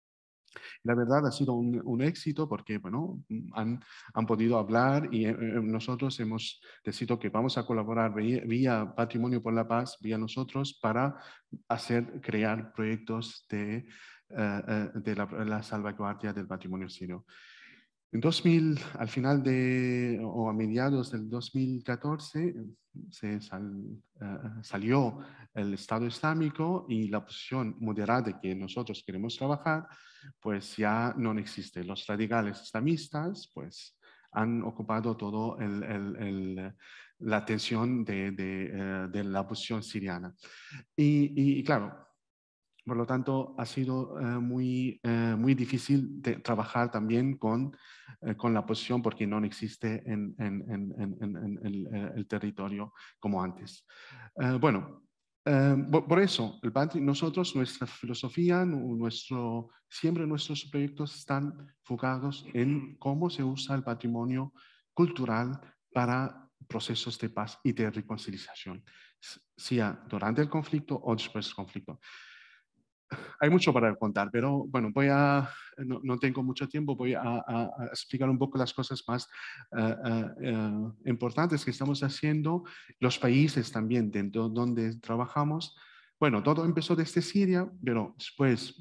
La verdad ha sido un, un éxito porque, bueno, han, han podido hablar y eh, nosotros hemos decidido que vamos a colaborar vía, vía Patrimonio por la Paz, vía nosotros, para hacer, crear proyectos de, uh, de la, la salvaguardia del patrimonio sirio. En dos mil, al final de, o a mediados del dos mil catorce, se sal, uh, salió el Estado Islámico y la posición moderada que nosotros queremos trabajar, pues ya no existe. Los radicales islamistas, pues han ocupado todo el, el, el, la atención de, de, uh, de la posición siriana. Y, y claro, por lo tanto, ha sido eh, muy, eh, muy difícil de trabajar también con, eh, con la posición porque no existe en, en, en, en, en el, el territorio como antes. Eh, bueno, eh, por, por eso, el patri nosotros, nuestra filosofía, nuestro, siempre nuestros proyectos están enfocados en cómo se usa el patrimonio cultural para procesos de paz y de reconciliación, sea durante el conflicto o después del conflicto. Hay mucho para contar, pero bueno, voy a, no, no tengo mucho tiempo, voy a, a, a explicar un poco las cosas más uh, uh, uh, importantes que estamos haciendo, los países también dentro donde trabajamos. Bueno, todo empezó desde Siria, pero después,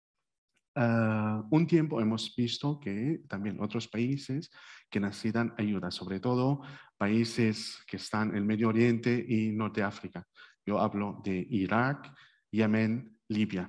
uh, un tiempo hemos visto que también otros países que necesitan ayuda, sobre todo países que están en el Medio Oriente y Norte de África. Yo hablo de Irak, Yemen, Libia.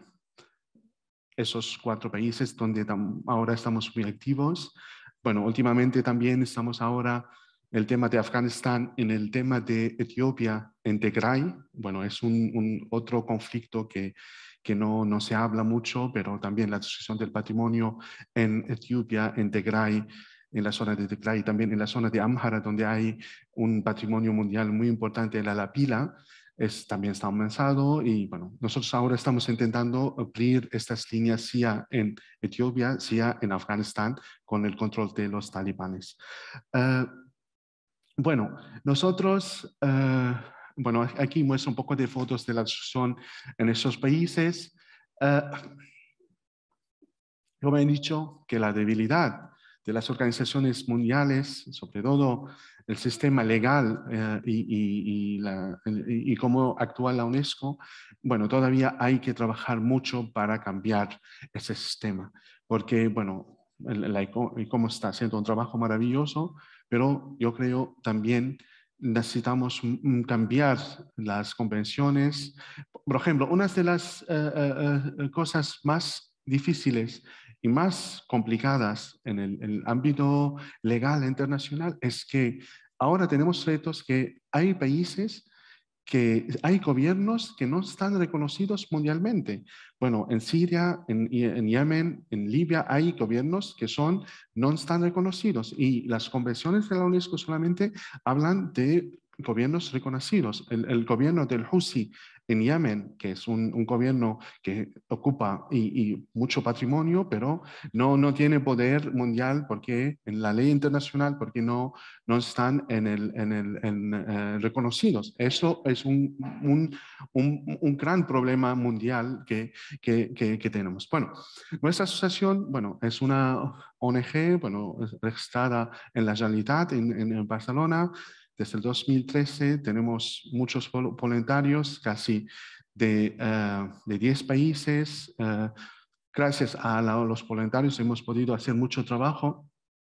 Esos cuatro países donde ahora estamos muy activos. Bueno, últimamente también estamos ahora en el tema de Afganistán, en el tema de Etiopía, en Tigray. Bueno, es un, un otro conflicto que, que no, no se habla mucho, pero también la destrucción del patrimonio en Etiopía, en Tigray, en la zona de Tigray, y también en la zona de Amhara, donde hay un patrimonio mundial muy importante, la lapila, es, también está aumentado y bueno, nosotros ahora estamos intentando abrir estas líneas sea en Etiopía, sea en Afganistán con el control de los talibanes. Uh, bueno, nosotros, uh, bueno, aquí muestro un poco de fotos de la destrucción en esos países. Uh, yo me he dicho que la debilidad de las organizaciones mundiales, sobre todo el sistema legal eh, y, y, y, la, y, y cómo actúa la UNESCO, bueno, todavía hay que trabajar mucho para cambiar ese sistema, porque, bueno, la ICOM está haciendo un trabajo maravilloso, pero yo creo también necesitamos cambiar las convenciones. Por ejemplo, una de las uh, uh, uh, cosas más difíciles y más complicadas en el, en el ámbito legal internacional es que ahora tenemos retos que hay países que hay gobiernos que no están reconocidos mundialmente. Bueno, en Siria, en, en Yemen, en Libia hay gobiernos que son, no están reconocidos y las convenciones de la UNESCO solamente hablan de gobiernos reconocidos. El, el gobierno del Houthi en Yemen, que es un, un gobierno que ocupa y, y mucho patrimonio, pero no, no tiene poder mundial porque en la ley internacional, porque no, no están en el, en el, en, eh, reconocidos. Eso es un, un, un, un gran problema mundial que, que, que, que tenemos. Bueno, nuestra asociación, bueno, es una O N G, bueno, registrada en la Generalitat, en, en Barcelona. Desde el dos mil trece tenemos muchos voluntarios, casi de, uh, de diez países. Uh, gracias a la, los voluntarios hemos podido hacer mucho trabajo.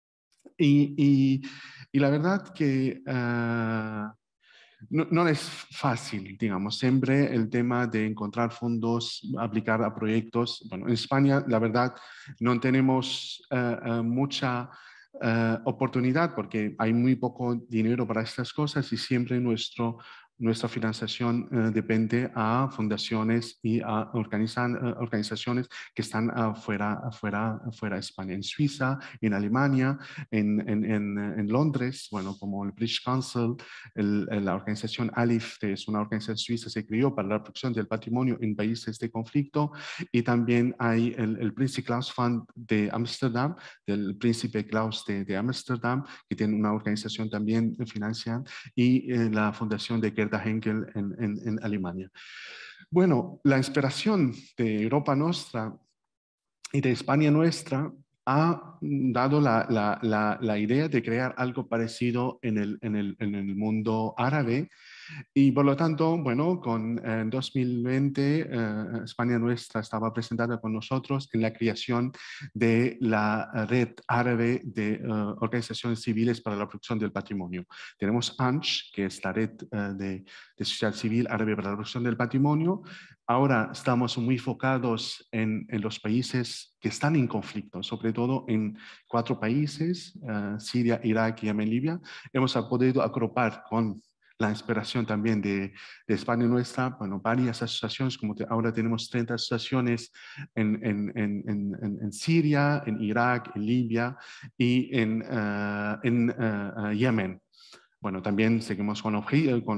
Y, y, y la verdad que uh, no, no es fácil, digamos, siempre el tema de encontrar fondos, aplicar a proyectos. Bueno, en España, la verdad, no tenemos uh, uh, mucha Uh, oportunidad porque hay muy poco dinero para estas cosas y siempre nuestro, nuestra financiación uh, depende a fundaciones y a organizan, uh, organizaciones que están afuera, afuera, afuera de España, en Suiza, en Alemania, en, en, en, en Londres, bueno, como el British Council, el, la organización ALIF, que es una organización suiza, se creó para la protección del patrimonio en países de conflicto, y también hay el, el Príncipe Claus Fund de Ámsterdam, del Príncipe Claus de, de Ámsterdam, que tiene una organización también financiada, y eh, la fundación de Gerda Henkel en, en, en Alemania. Bueno, la inspiración de Europa Nostra y de España Nuestra ha dado la, la, la, la idea de crear algo parecido en el, en el, en el mundo árabe. Y por lo tanto, bueno, con en dos mil veinte eh, España Nuestra estaba presentada con nosotros en la creación de la red árabe de uh, organizaciones civiles para la protección del patrimonio. Tenemos A N S H, que es la red uh, de, de sociedad civil árabe para la protección del patrimonio. Ahora estamos muy enfocados en, en los países que están en conflicto, sobre todo en cuatro países, uh, Siria, Irak, Yemen, Libia. Hemos podido agrupar con la inspiración también de, de España Nuestra, bueno, varias asociaciones, como te, ahora tenemos treinta asociaciones en, en, en, en, en Siria, en Irak, en Libia y en, uh, en uh, uh, Yemen. Bueno, también seguimos con, con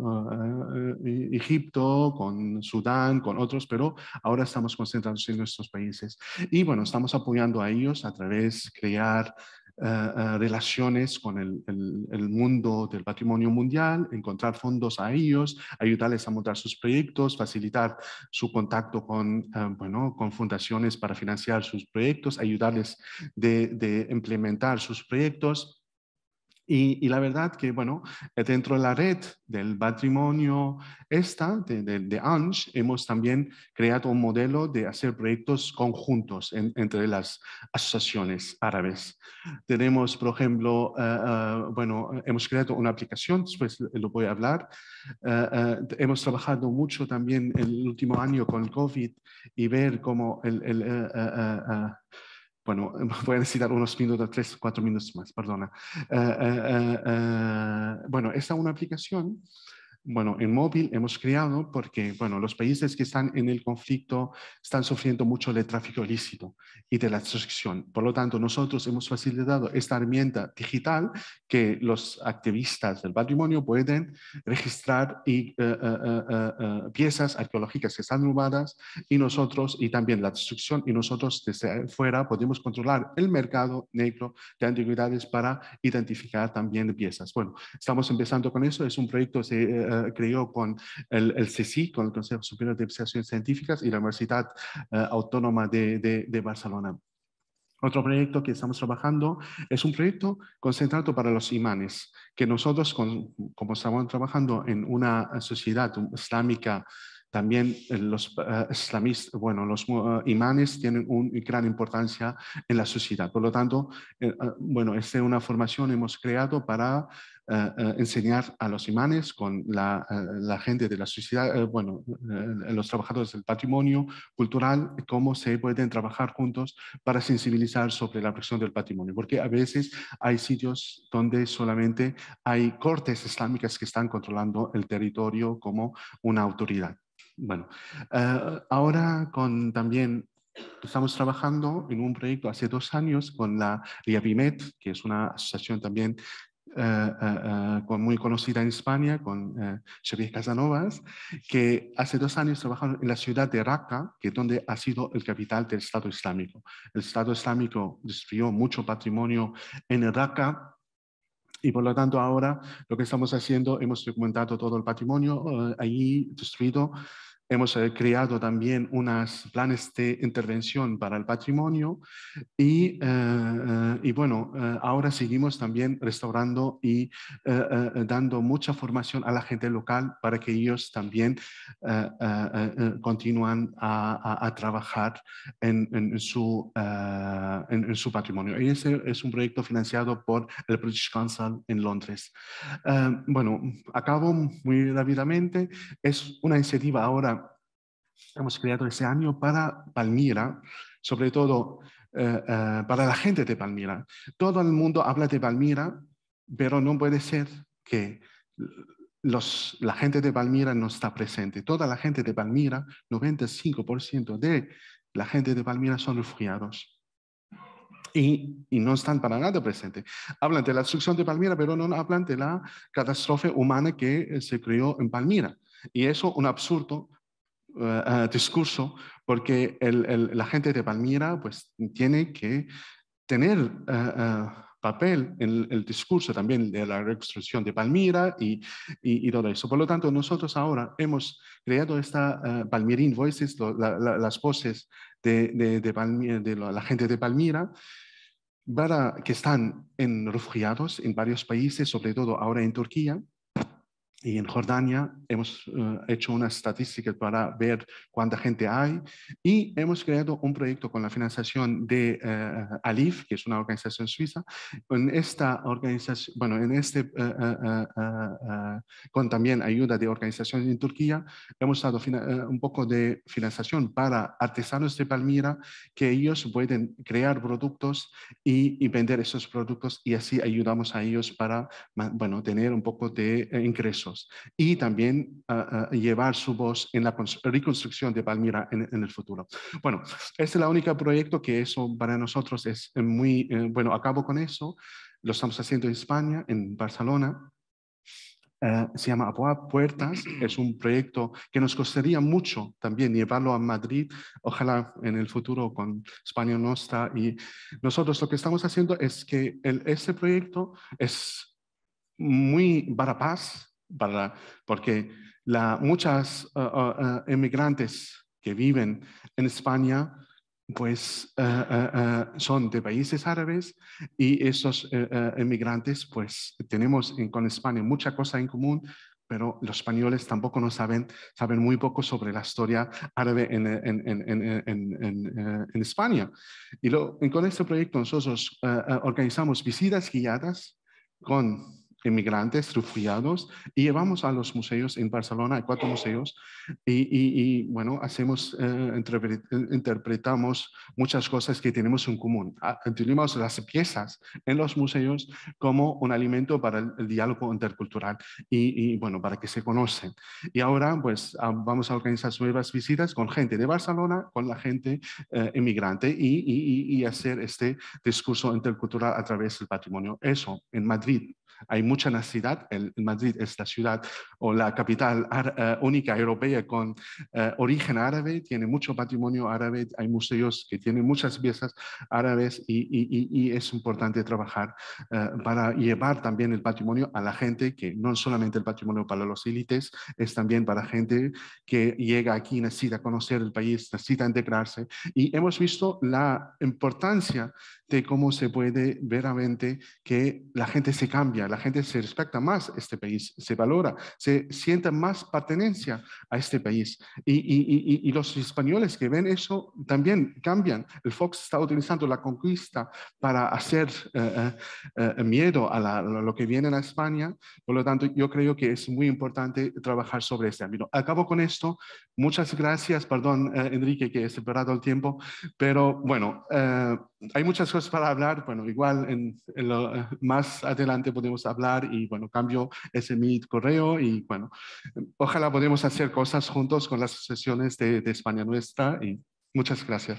uh, uh, Egipto, con Sudán, con otros, pero ahora estamos concentrados en nuestros países. Y bueno, estamos apoyando a ellos a través de crear Uh, uh, relaciones con el, el, el mundo del patrimonio mundial, encontrar fondos a ellos, ayudarles a montar sus proyectos, facilitar su contacto con, uh, bueno, con fundaciones para financiar sus proyectos, ayudarles de, de implementar sus proyectos. Y, y la verdad que, bueno, dentro de la red del patrimonio esta, de, de, de A N S H, hemos también creado un modelo de hacer proyectos conjuntos en, entre las asociaciones árabes. Tenemos, por ejemplo, uh, uh, bueno, hemos creado una aplicación, después lo voy a hablar. Uh, uh, hemos trabajado mucho también el último año con el COVID y ver cómo el... el uh, uh, uh, bueno, voy a necesitar unos minutos, tres, cuatro minutos más, perdona. Uh, uh, uh, uh, bueno, esta es una aplicación, bueno, en móvil hemos creado porque, bueno, los países que están en el conflicto están sufriendo mucho del tráfico ilícito y de la extorsión. Por lo tanto, nosotros hemos facilitado esta herramienta digital que los activistas del patrimonio pueden registrar y, uh, uh, uh, uh, piezas arqueológicas que están robadas y nosotros, y también la destrucción, y nosotros desde fuera podemos controlar el mercado negro de antigüedades para identificar también piezas. Bueno, estamos empezando con eso, es un proyecto que se uh, creó con el, el C S I, con el Consejo Superior de Investigaciones Científicas y la Universidad uh, Autónoma de, de, de Barcelona. Otro proyecto que estamos trabajando es un proyecto concentrado para los imanes, que nosotros, con, como estamos trabajando en una sociedad islámica, también los uh, islamistas, bueno, los uh, imanes tienen una gran importancia en la sociedad. Por lo tanto, eh, uh, bueno, esta es una formación que hemos creado para Uh, uh, enseñar a los imanes con la, uh, la gente de la sociedad, uh, bueno, uh, los trabajadores del patrimonio cultural, cómo se pueden trabajar juntos para sensibilizar sobre la protección del patrimonio, porque a veces hay sitios donde solamente hay cortes islámicas que están controlando el territorio como una autoridad. Bueno, uh, ahora con también estamos trabajando en un proyecto hace dos años con la RIAPIMET, que es una asociación también Uh, uh, uh, con, muy conocida en España, con uh, Xavier Casanovas, que hace dos años trabajaron en la ciudad de Raqqa, que es donde ha sido el capital del Estado Islámico. El Estado Islámico destruyó mucho patrimonio en Raqqa, y por lo tanto ahora lo que estamos haciendo, hemos documentado todo el patrimonio uh, allí destruido. Hemos eh, creado también unos planes de intervención para el patrimonio y, eh, y bueno, eh, ahora seguimos también restaurando y eh, eh, dando mucha formación a la gente local para que ellos también eh, eh, eh, continúen a, a, a trabajar en, en, su, eh, en, en su patrimonio. Y ese es un proyecto financiado por el British Council en Londres. Eh, bueno, acabo muy rápidamente. Es una iniciativa ahora hemos creado ese año para Palmira, sobre todo uh, uh, para la gente de Palmira. Todo el mundo habla de Palmira, pero no puede ser que los, la gente de Palmira no está presente. Toda la gente de Palmira, noventa y cinco por ciento de la gente de Palmira son refugiados. Y, y no están para nada presentes. Hablan de la destrucción de Palmira, pero no hablan de la catástrofe humana que se creó en Palmira. Y eso es un absurdo Uh, uh, discurso, porque el, el, la gente de Palmira pues tiene que tener uh, uh, papel en el, el discurso también de la reconstrucción de Palmira y, y, y todo eso. Por lo tanto, nosotros ahora hemos creado esta uh, Palmirin Voices, lo, la, la, las voces de, de, de, Palmira, de la gente de Palmira, para, que están en refugiados en varios países, sobre todo ahora en Turquía. Y en Jordania hemos uh, hecho una estadística para ver cuánta gente hay y hemos creado un proyecto con la financiación de uh, Alif, que es una organización suiza. En esta organización, bueno, en este, uh, uh, uh, uh, con también ayuda de organizaciones en Turquía, hemos dado uh, un poco de financiación para artesanos de Palmira, que ellos pueden crear productos y, y vender esos productos y así ayudamos a ellos para, bueno, tener un poco de uh, ingresos. Y también uh, uh, llevar su voz en la reconstrucción de Palmira en, en el futuro. Bueno, este es el único proyecto que eso para nosotros es muy, eh, bueno, acabo con eso, lo estamos haciendo en España, en Barcelona. Uh, se llama Apoa Puertas, es un proyecto que nos costaría mucho también llevarlo a Madrid, ojalá en el futuro con España Nostra. Y nosotros lo que estamos haciendo es que el, este proyecto es muy para paz, para, porque la, muchas uh, uh, uh, inmigrantes que viven en España pues uh, uh, uh, son de países árabes y esos uh, uh, inmigrantes pues tenemos en, con España mucha cosa en común, pero los españoles tampoco no saben, saben muy poco sobre la historia árabe en, en, en, en, en, en, en España. Y lo, con este proyecto nosotros uh, uh, organizamos visitas guiadas con inmigrantes, refugiados, y llevamos a los museos en Barcelona, hay cuatro museos, y, y, y bueno, hacemos, eh, interpre interpretamos muchas cosas que tenemos en común. Utilizamos las piezas en los museos como un alimento para el, el diálogo intercultural y, y, bueno, para que se conocen. Y ahora, pues, vamos a organizar nuevas visitas con gente de Barcelona, con la gente eh, inmigrante y, y, y hacer este discurso intercultural a través del patrimonio. Eso, en Madrid hay mucha necesidad. El, Madrid es la ciudad o la capital uh, única europea con uh, origen árabe, tiene mucho patrimonio árabe, hay museos que tienen muchas piezas árabes y, y, y es importante trabajar uh, para llevar también el patrimonio a la gente, que no es solamente el patrimonio para los élites, es también para gente que llega aquí, necesita conocer el país, necesita integrarse. Y hemos visto la importancia de cómo se puede veramente que la gente se cambia, la gente se respeta más este país, se valora, se siente más pertenencia a este país. Y, y, y, y los españoles que ven eso también cambian. El Fox está utilizando la conquista para hacer uh, uh, uh, miedo a, la, a lo que viene a España. Por lo tanto, yo creo que es muy importante trabajar sobre este ámbito. Acabo con esto. Muchas gracias. Perdón, uh, Enrique, que he separado el tiempo. Pero bueno, uh, hay muchas cosas para hablar. Bueno, igual en, en lo, uh, más adelante podemos hablar y bueno, cambio ese mi correo y bueno, ojalá podamos hacer cosas juntos con las sesiones de, de España Nuestra y muchas gracias.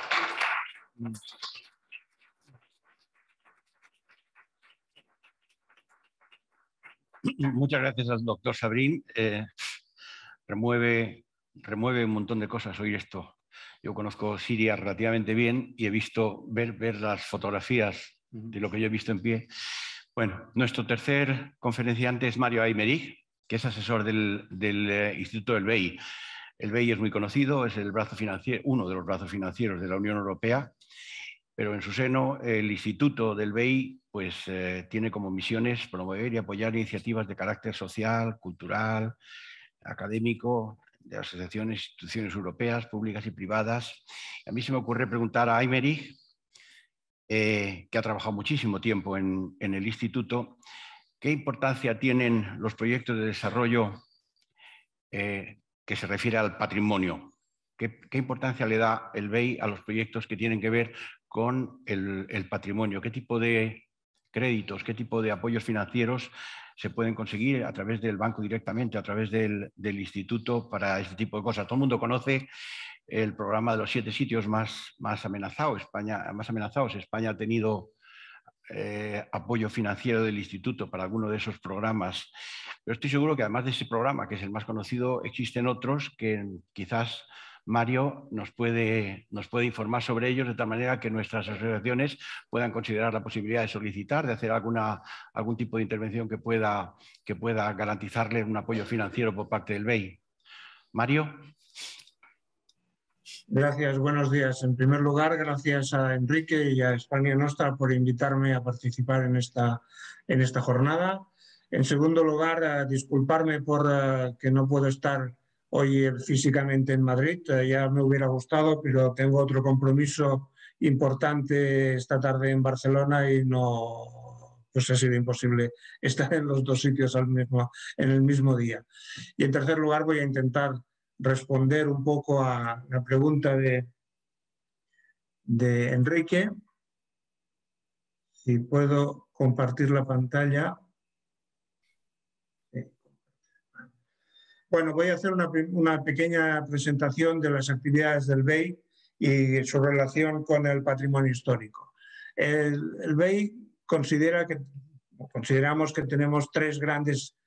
Muchas gracias al doctor Sabrín. Eh, remueve, remueve un montón de cosas oír esto. Yo conozco Siria relativamente bien y he visto ver, ver las fotografías de lo que yo he visto en pie. Bueno, nuestro tercer conferenciante es Mario Aymerich, que es asesor del, del eh, Instituto del B E I. El B E I es muy conocido, es el brazo financiero, uno de los brazos financieros de la Unión Europea, pero en su seno el Instituto del B E I pues, eh, tiene como misiones promover y apoyar iniciativas de carácter social, cultural, académico, de asociaciones, instituciones europeas, públicas y privadas. A mí se me ocurre preguntar a Aymerich, eh, que ha trabajado muchísimo tiempo en, en el instituto, ¿qué importancia tienen los proyectos de desarrollo eh, que se refiere al patrimonio? ¿Qué, ¿Qué importancia le da el B E I a los proyectos que tienen que ver con el, el patrimonio? ¿Qué tipo de créditos, qué tipo de apoyos financieros se pueden conseguir a través del banco directamente, a través del, del instituto para este tipo de cosas? Todo el mundo conoce el programa de los siete sitios más, más amenazados. España, más amenazados. España ha tenido eh, apoyo financiero del instituto para alguno de esos programas. Pero estoy seguro que además de ese programa, que es el más conocido, existen otros que quizás Mario nos puede, nos puede informar sobre ellos de tal manera que nuestras asociaciones puedan considerar la posibilidad de solicitar, de hacer alguna, algún tipo de intervención que pueda, que pueda garantizarle un apoyo financiero por parte del B E I. Mario. Gracias, buenos días. En primer lugar, gracias a Enrique y a España Nostra por invitarme a participar en esta, en esta jornada. En segundo lugar, uh, disculparme por uh, que no puedo estar hoy físicamente en Madrid. Uh, ya me hubiera gustado, pero tengo otro compromiso importante esta tarde en Barcelona y no, pues ha sido imposible estar en los dos sitios al mismo, en el mismo día. Y en tercer lugar, voy a intentar responder un poco a la pregunta de, de Enrique. Si puedo compartir la pantalla. Bueno, voy a hacer una, una pequeña presentación de las actividades del B E I y su relación con el patrimonio histórico. El, el B E I considera que, consideramos que tenemos tres grandes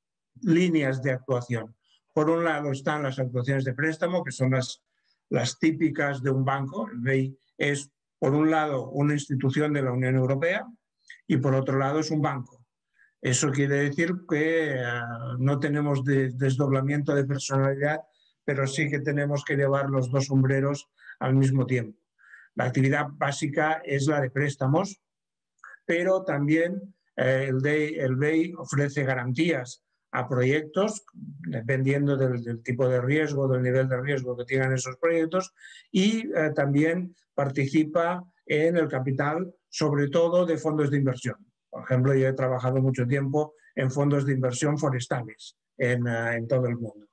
líneas de actuación. Por un lado están las actuaciones de préstamo, que son las, las típicas de un banco. El B E I es, por un lado, una institución de la Unión Europea y, por otro lado, es un banco. Eso quiere decir que uh, no tenemos de, desdoblamiento de personalidad, pero sí que tenemos que llevar los dos sombreros al mismo tiempo. La actividad básica es la de préstamos, pero también eh, el, de, el B E I ofrece garantías a proyectos, dependiendo del, del tipo de riesgo, del nivel de riesgo que tengan esos proyectos, y eh, también participa en el capital, sobre todo de fondos de inversión. Por ejemplo, yo he trabajado mucho tiempo en fondos de inversión forestales en, uh, en todo el mundo.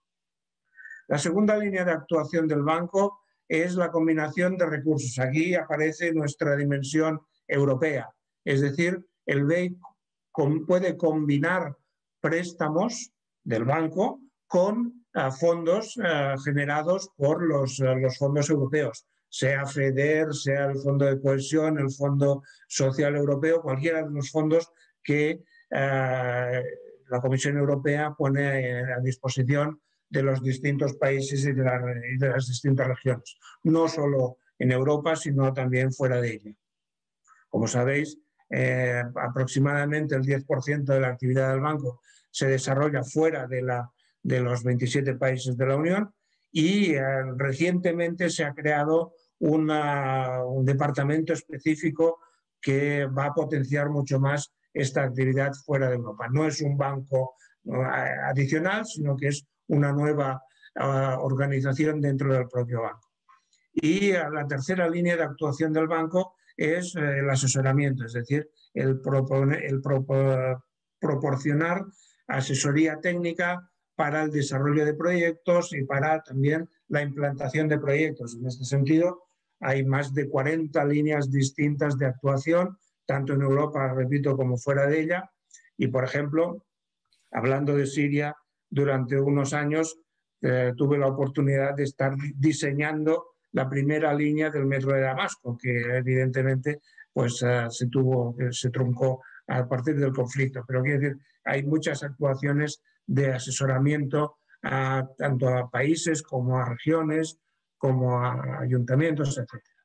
La segunda línea de actuación del banco es la combinación de recursos. Aquí aparece nuestra dimensión europea, es decir, el B E I com, puede combinar préstamos del banco con uh, fondos uh, generados por los, uh, los fondos europeos, sea FEDER, sea el Fondo de Cohesión, el Fondo Social Europeo, cualquiera de los fondos que eh, la Comisión Europea pone a disposición de los distintos países y de, la, y de las distintas regiones, no solo en Europa, sino también fuera de ella. Como sabéis, eh, aproximadamente el diez por ciento de la actividad del banco se desarrolla fuera de, la, de los veintisiete países de la Unión y eh, recientemente se ha creado una, un departamento específico que va a potenciar mucho más esta actividad fuera de Europa. No es un banco uh, adicional, sino que es una nueva uh, organización dentro del propio banco. Y uh, la tercera línea de actuación del banco es uh, el asesoramiento, es decir, el, propone, el pro, proporcionar asesoría técnica para el desarrollo de proyectos y para también la implantación de proyectos. En este sentido, hay más de cuarenta líneas distintas de actuación, tanto en Europa, repito, como fuera de ella. Y, por ejemplo, hablando de Siria, durante unos años eh, tuve la oportunidad de estar diseñando la primera línea del metro de Damasco, que evidentemente pues, eh, se, tuvo, se truncó a partir del conflicto. Pero quiero decir, hay muchas actuaciones de asesoramiento a, tanto a países como a regiones, como a ayuntamientos, etcétera.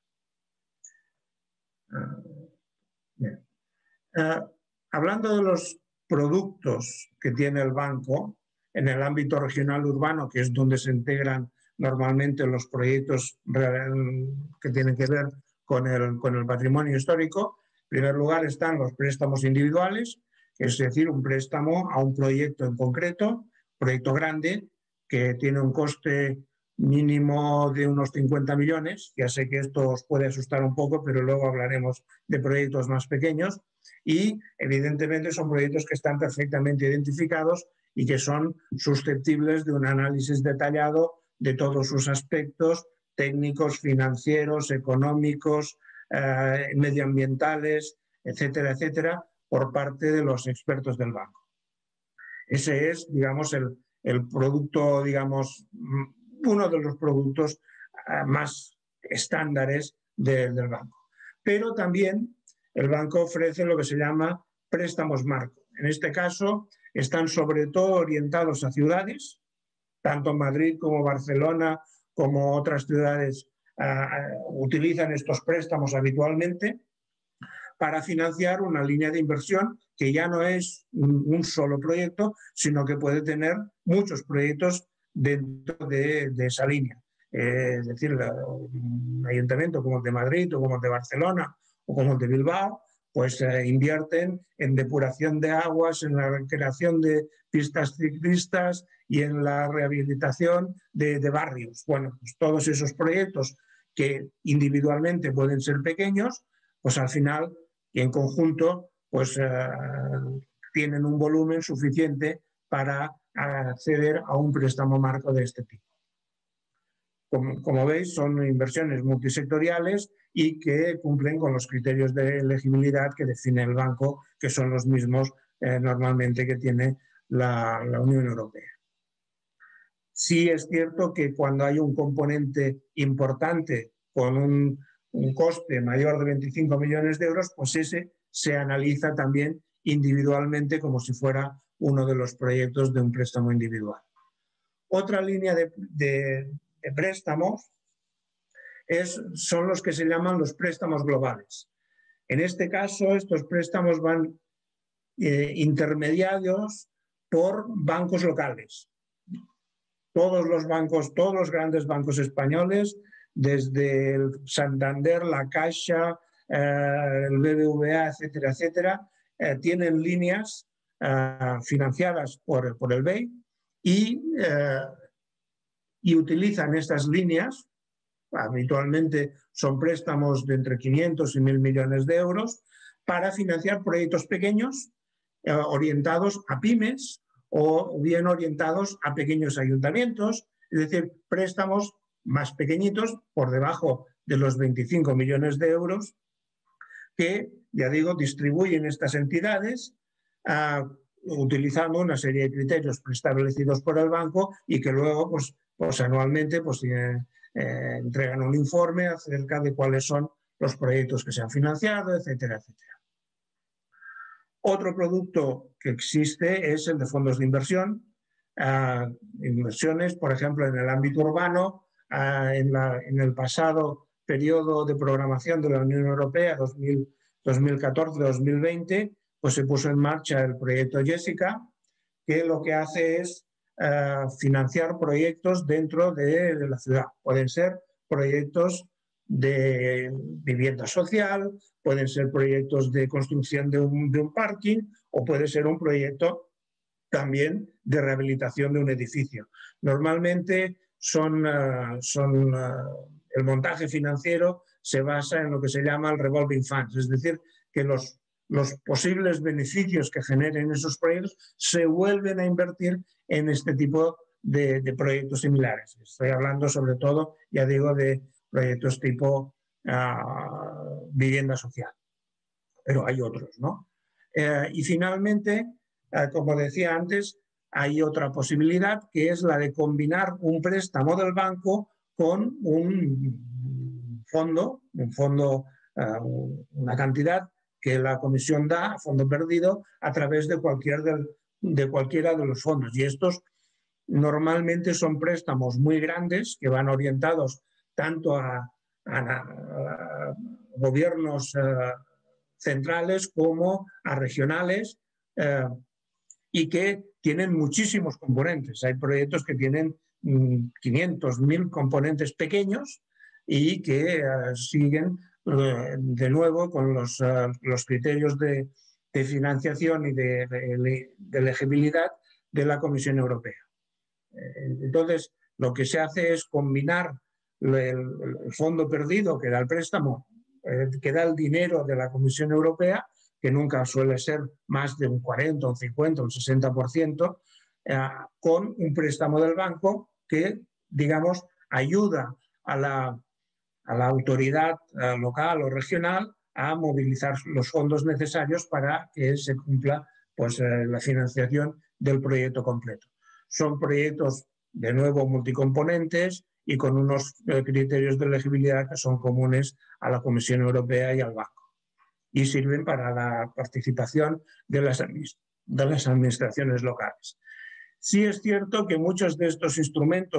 Uh, bien. Uh, hablando de los productos que tiene el banco en el ámbito regional urbano, que es donde se integran normalmente los proyectos que tienen que ver con el, con el patrimonio histórico, en primer lugar están los préstamos individuales, es decir, un préstamo a un proyecto en concreto, proyecto grande, que tiene un coste mínimo de unos cincuenta millones. Ya sé que esto os puede asustar un poco, pero luego hablaremos de proyectos más pequeños. Y evidentemente son proyectos que están perfectamente identificados y que son susceptibles de un análisis detallado de todos sus aspectos técnicos, financieros, económicos, eh, medioambientales, etcétera, etcétera, por parte de los expertos del banco. Ese es, digamos, el, el producto, digamos, uno de los productos uh, más estándares de, del banco. Pero también el banco ofrece lo que se llama préstamos marco. En este caso están sobre todo orientados a ciudades, tanto Madrid como Barcelona, como otras ciudades uh, utilizan estos préstamos habitualmente, para financiar una línea de inversión que ya no es un, un solo proyecto, sino que puede tener muchos proyectos dentro de, de esa línea. Eh, es decir, un ayuntamiento como el de Madrid o como el de Barcelona o como el de Bilbao, pues eh, invierten en depuración de aguas, en la creación de pistas ciclistas y en la rehabilitación de, de barrios. Bueno, pues todos esos proyectos que individualmente pueden ser pequeños, pues al final y en conjunto pues eh, tienen un volumen suficiente para acceder a un préstamo marco de este tipo. Como, como veis, son inversiones multisectoriales y que cumplen con los criterios de elegibilidad que define el banco, que son los mismos eh, normalmente que tiene la, la Unión Europea. Sí es cierto que cuando hay un componente importante con un, un coste mayor de veinticinco millones de euros, pues ese se analiza también individualmente como si fuera uno de los proyectos de un préstamo individual. Otra línea de, de, de préstamos es, son los que se llaman los préstamos globales. En este caso, estos préstamos van eh, intermediados por bancos locales. Todos los bancos, todos los grandes bancos españoles, desde el Santander, la Caixa, eh, el B B V A, etcétera, etcétera, eh, tienen líneas eh, financiadas por, por el B E I y, eh, y utilizan estas líneas, habitualmente son préstamos de entre quinientos y mil millones de euros, para financiar proyectos pequeños eh, orientados a pymes, o bien orientados a pequeños ayuntamientos, es decir, préstamos más pequeñitos, por debajo de los veinticinco millones de euros, que, ya digo, distribuyen estas entidades uh, utilizando una serie de criterios preestablecidos por el banco y que luego, pues, pues anualmente, pues, eh, eh, entregan un informe acerca de cuáles son los proyectos que se han financiado, etcétera, etcétera. Otro producto que existe es el de fondos de inversión, uh, inversiones, por ejemplo, en el ámbito urbano, uh, en, la, en el pasado periodo de programación de la Unión Europea, dos mil catorce dos mil veinte, pues se puso en marcha el proyecto Jessica, que lo que hace es uh, financiar proyectos dentro de, de la ciudad. Pueden ser proyectos de vivienda social, pueden ser proyectos de construcción de un, de un parking o puede ser un proyecto también de rehabilitación de un edificio. Normalmente son, uh, son uh, el montaje financiero se basa en lo que se llama el revolving funds, es decir, que los, los posibles beneficios que generen esos proyectos se vuelven a invertir en este tipo de, de proyectos similares. Estoy hablando sobre todo, ya digo, de proyectos tipo uh, vivienda social, pero hay otros, ¿no? Eh, y finalmente, eh, como decía antes, hay otra posibilidad que es la de combinar un préstamo del banco con un fondo, un fondo, uh, una cantidad que la Comisión da, fondo perdido, a través de, cualquier del, de cualquiera de los fondos. Y estos normalmente son préstamos muy grandes que van orientados tanto a, a, a gobiernos uh, centrales como a regionales uh, y que tienen muchísimos componentes. Hay proyectos que tienen mmm, quinientos, mil componentes pequeños y que uh, siguen uh, de nuevo con los, uh, los criterios de, de financiación y de, de, de elegibilidad de la Comisión Europea. Entonces, lo que se hace es combinar el, el fondo perdido que da el préstamo, eh, que da el dinero de la Comisión Europea, que nunca suele ser más de un cuarenta, un cincuenta, un sesenta por ciento, eh, con un préstamo del banco que, digamos, ayuda a la, a la autoridad eh, local o regional a movilizar los fondos necesarios para que se cumpla pues, eh, la financiación del proyecto completo. Son proyectos, de nuevo, multicomponentes y con unos eh, criterios de elegibilidad que son comunes a la Comisión Europea y al banco. Y sirven para la participación de las, de las administraciones locales. Sí es cierto que muchos de estos instrumentos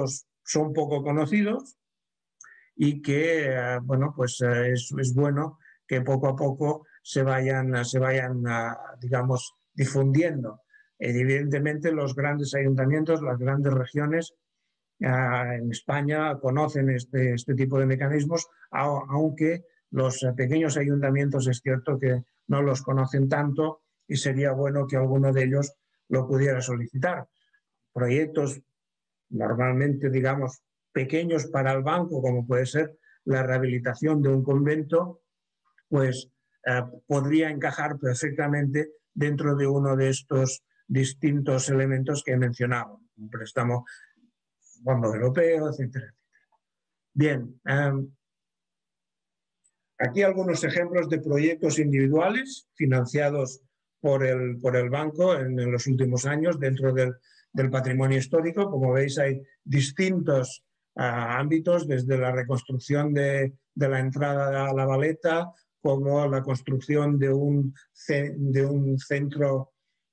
son poco conocidos y que, eh, bueno, pues eh, es, es bueno que poco a poco se vayan, se vayan uh, digamos, difundiendo. Evidentemente, los grandes ayuntamientos, las grandes regiones uh, en España conocen este, este tipo de mecanismos, aunque los pequeños ayuntamientos es cierto que no los conocen tanto y sería bueno que alguno de ellos lo pudiera solicitar. Proyectos normalmente, digamos, pequeños para el banco, como puede ser la rehabilitación de un convento, pues eh, podría encajar perfectamente dentro de uno de estos distintos elementos que he mencionado, un préstamo, fondo europeo, etcétera. Bien, eh, aquí algunos ejemplos de proyectos individuales financiados por el, por el banco en, en los últimos años dentro del, del patrimonio histórico. Como veis, hay distintos uh, ámbitos, desde la reconstrucción de, de la entrada a la Valeta, como la construcción de un, de un centro,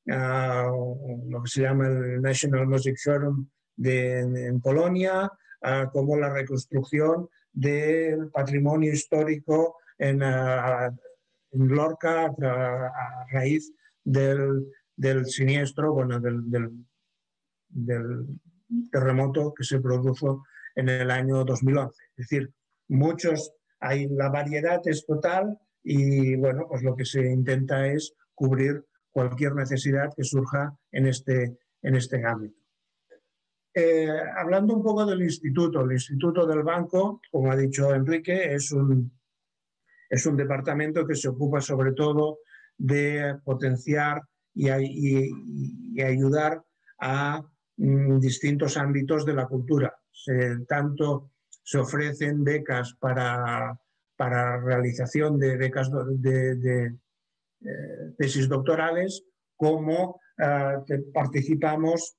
uh, lo que se llama el National Music Forum de, en Polonia, uh, como la reconstrucción del patrimonio histórico en, uh, en Lorca a, a raíz del, del siniestro, bueno, del, del, del terremoto que se produjo en el año dos mil once. Es decir, muchos, hay, la variedad es total y bueno, pues lo que se intenta es cubrir cualquier necesidad que surja en este, en este ámbito. Eh, hablando un poco del instituto, el instituto del banco, como ha dicho Enrique, es un, es un departamento que se ocupa sobre todo de potenciar y, y, y ayudar a mm, distintos ámbitos de la cultura. Se, tanto se ofrecen becas para, para realización de becas de, de, de eh, tesis doctorales, como eh, que participamos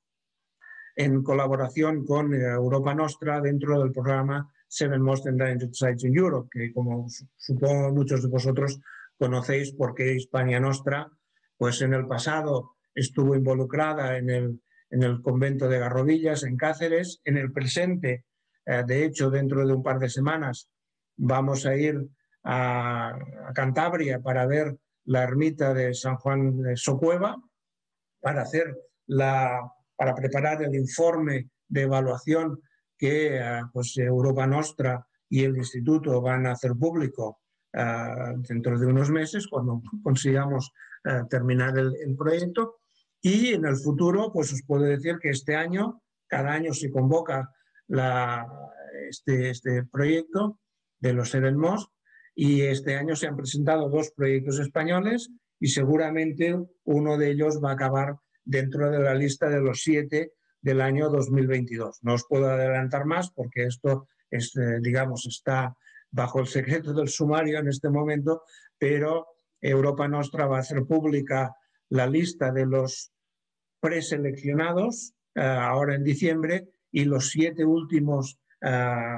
en colaboración con Europa Nostra dentro del programa Seven Most Endangered Sites in Europe, que como supongo muchos de vosotros conocéis, porque Hispania Nostra pues en el pasado estuvo involucrada en el, en el convento de Garrovillas, en Cáceres. En el presente, eh, de hecho, dentro de un par de semanas vamos a ir a, a Cantabria para ver la ermita de San Juan de Socueva, para hacer la... para preparar el informe de evaluación que uh, pues, Europa Nostra y el Instituto van a hacer público uh, dentro de unos meses, cuando consigamos uh, terminar el, el proyecto. Y en el futuro, pues os puedo decir que este año, cada año se convoca la, este, este proyecto de los Seven Most, y este año se han presentado dos proyectos españoles y seguramente uno de ellos va a acabar dentro de la lista de los siete del año dos mil veintidós. No os puedo adelantar más porque esto es, eh, digamos, está bajo el secreto del sumario en este momento, pero Europa Nostra va a hacer pública la lista de los preseleccionados eh, ahora en diciembre, y los siete últimos eh,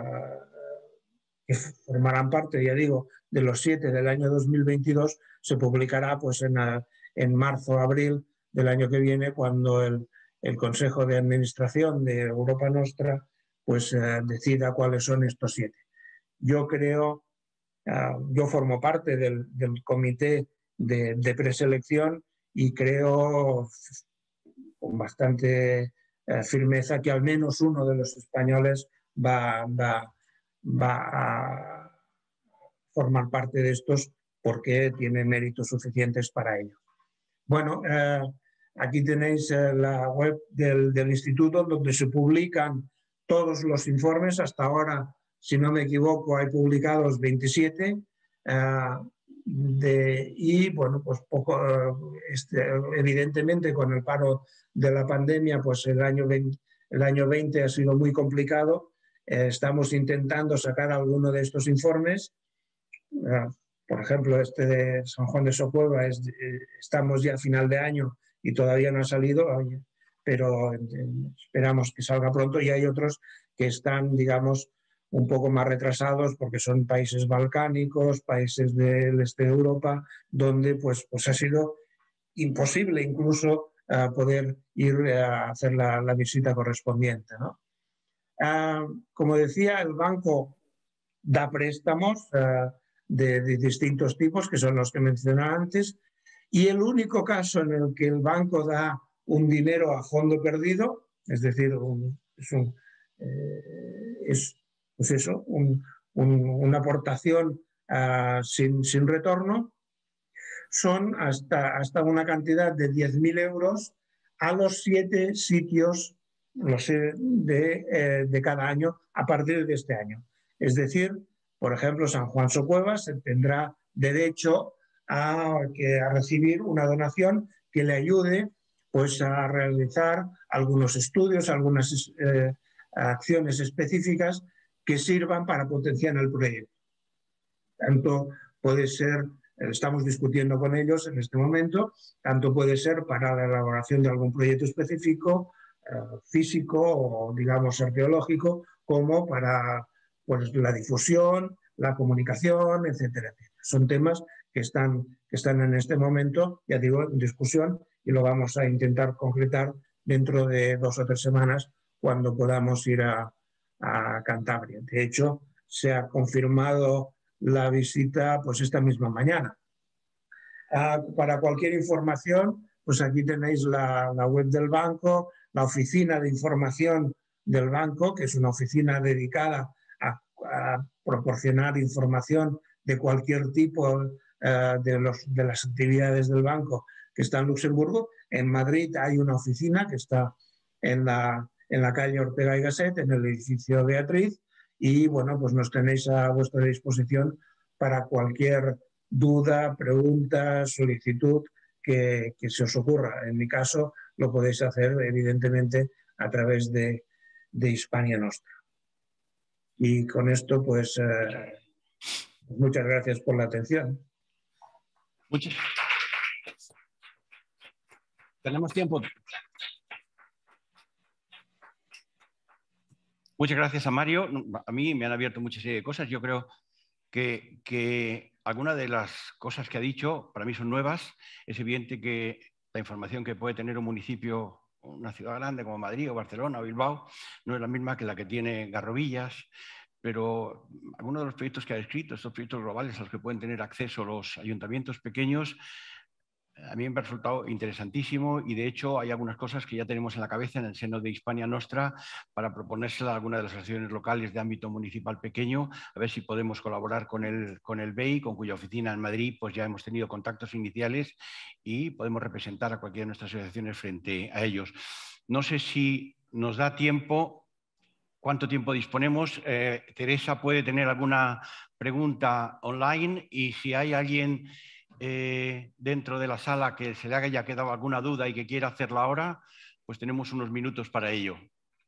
que formarán parte, ya digo, de los siete del año dos mil veintidós, se publicará pues en, en marzo o abril del año que viene, cuando el, el Consejo de Administración de Europa Nostra pues eh, decida cuáles son estos siete. Yo creo, uh, yo formo parte del, del comité de, de preselección y creo con bastante uh, firmeza que al menos uno de los españoles va, va, va a formar parte de estos porque tiene méritos suficientes para ello. Bueno, eh, aquí tenéis eh, la web del, del instituto, donde se publican todos los informes. Hasta ahora, si no me equivoco, hay publicados veintisiete eh, de, y bueno, pues poco, eh, este, evidentemente con el paro de la pandemia, pues el año veinte, el año veinte ha sido muy complicado. Eh, estamos intentando sacar alguno de estos informes. Eh, Por ejemplo, este de San Juan de Socueva, es, eh, estamos ya a final de año y todavía no ha salido, pero eh, esperamos que salga pronto. Y hay otros que están, digamos, un poco más retrasados porque son países balcánicos, países del este de Europa, donde pues, pues ha sido imposible incluso uh, poder ir a hacer la, la visita correspondiente, ¿no? Uh, como decía, el banco da préstamos uh, de, de distintos tipos, que son los que mencioné antes, y el único caso en el que el banco da un dinero a fondo perdido, es decir, un, es, un, eh, es pues eso, un, un, una aportación uh, sin, sin retorno, son hasta, hasta una cantidad de diez mil euros a los siete sitios los de, eh, de cada año a partir de este año. Es decir, por ejemplo, San Juan Socuevas tendrá derecho a, que, a recibir una donación que le ayude pues, a realizar algunos estudios, algunas eh, acciones específicas que sirvan para potenciar el proyecto. Tanto puede ser, estamos discutiendo con ellos en este momento, tanto puede ser para la elaboración de algún proyecto específico, eh, físico o digamos arqueológico, como para pues, la difusión, la comunicación, etcétera, etcétera. Son temas que están, que están en este momento, ya digo, en discusión y lo vamos a intentar concretar dentro de dos o tres semanas cuando podamos ir a, a Cantabria. De hecho, se ha confirmado la visita pues esta misma mañana. Uh, para cualquier información, pues aquí tenéis la, la web del banco, la oficina de información del banco, que es una oficina dedicada a, a proporcionar información de cualquier tipo uh, de, los, de las actividades del banco que está en Luxemburgo. En Madrid hay una oficina que está en la, en la calle Ortega y Gasset, en el edificio Beatriz, y bueno, pues nos tenéis a vuestra disposición para cualquier duda, pregunta, solicitud que, que se os ocurra. En mi caso, lo podéis hacer evidentemente a través de, de Hispania Nostra. Y con esto, pues, eh, muchas gracias por la atención. Muchas. Tenemos tiempo. Muchas gracias a Mario. A mí me han abierto muchas serie de cosas. Yo creo que, que algunas de las cosas que ha dicho para mí son nuevas. Es evidente que la información que puede tener un municipio, una ciudad grande como Madrid o Barcelona o Bilbao, no es la misma que la que tiene Garrovillas, pero algunos de los proyectos que ha descrito, estos proyectos globales a los que pueden tener acceso los ayuntamientos pequeños, a mí me ha resultado interesantísimo y de hecho hay algunas cosas que ya tenemos en la cabeza en el seno de Hispania Nostra para proponérsela a algunas de las asociaciones locales de ámbito municipal pequeño, a ver si podemos colaborar con el, con el B E I, con cuya oficina en Madrid pues ya hemos tenido contactos iniciales y podemos representar a cualquiera de nuestras asociaciones frente a ellos. No sé si nos da tiempo, cuánto tiempo disponemos. Eh, Teresa puede tener alguna pregunta online y si hay alguien Eh, dentro de la sala que se le haya quedado alguna duda y que quiera hacerla ahora, pues tenemos unos minutos para ello.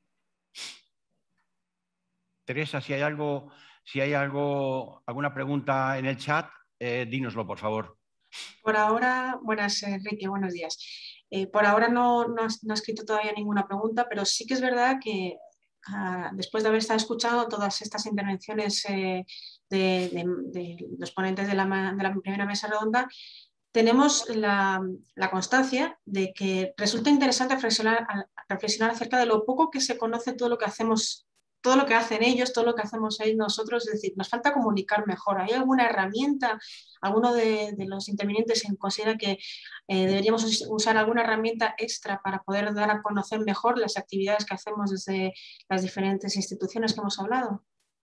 Teresa, si hay algo, si hay algo, alguna pregunta en el chat, eh, dínoslo, por favor. Por ahora, buenas, Enrique, buenos días. Eh, por ahora no, no, no he escrito todavía ninguna pregunta, pero sí que es verdad que uh, después de haber estado escuchando todas estas intervenciones eh, de, de, de los ponentes de la, de la primera mesa redonda, tenemos la, la constancia de que resulta interesante reflexionar, reflexionar acerca de lo poco que se conoce todo lo que hacemos, todo lo que hacen ellos, todo lo que hacemos nosotros, es decir, nos falta comunicar mejor. ¿Hay alguna herramienta, alguno de, de los intervinientes considera que eh, deberíamos usar alguna herramienta extra para poder dar a conocer mejor las actividades que hacemos desde las diferentes instituciones que hemos hablado?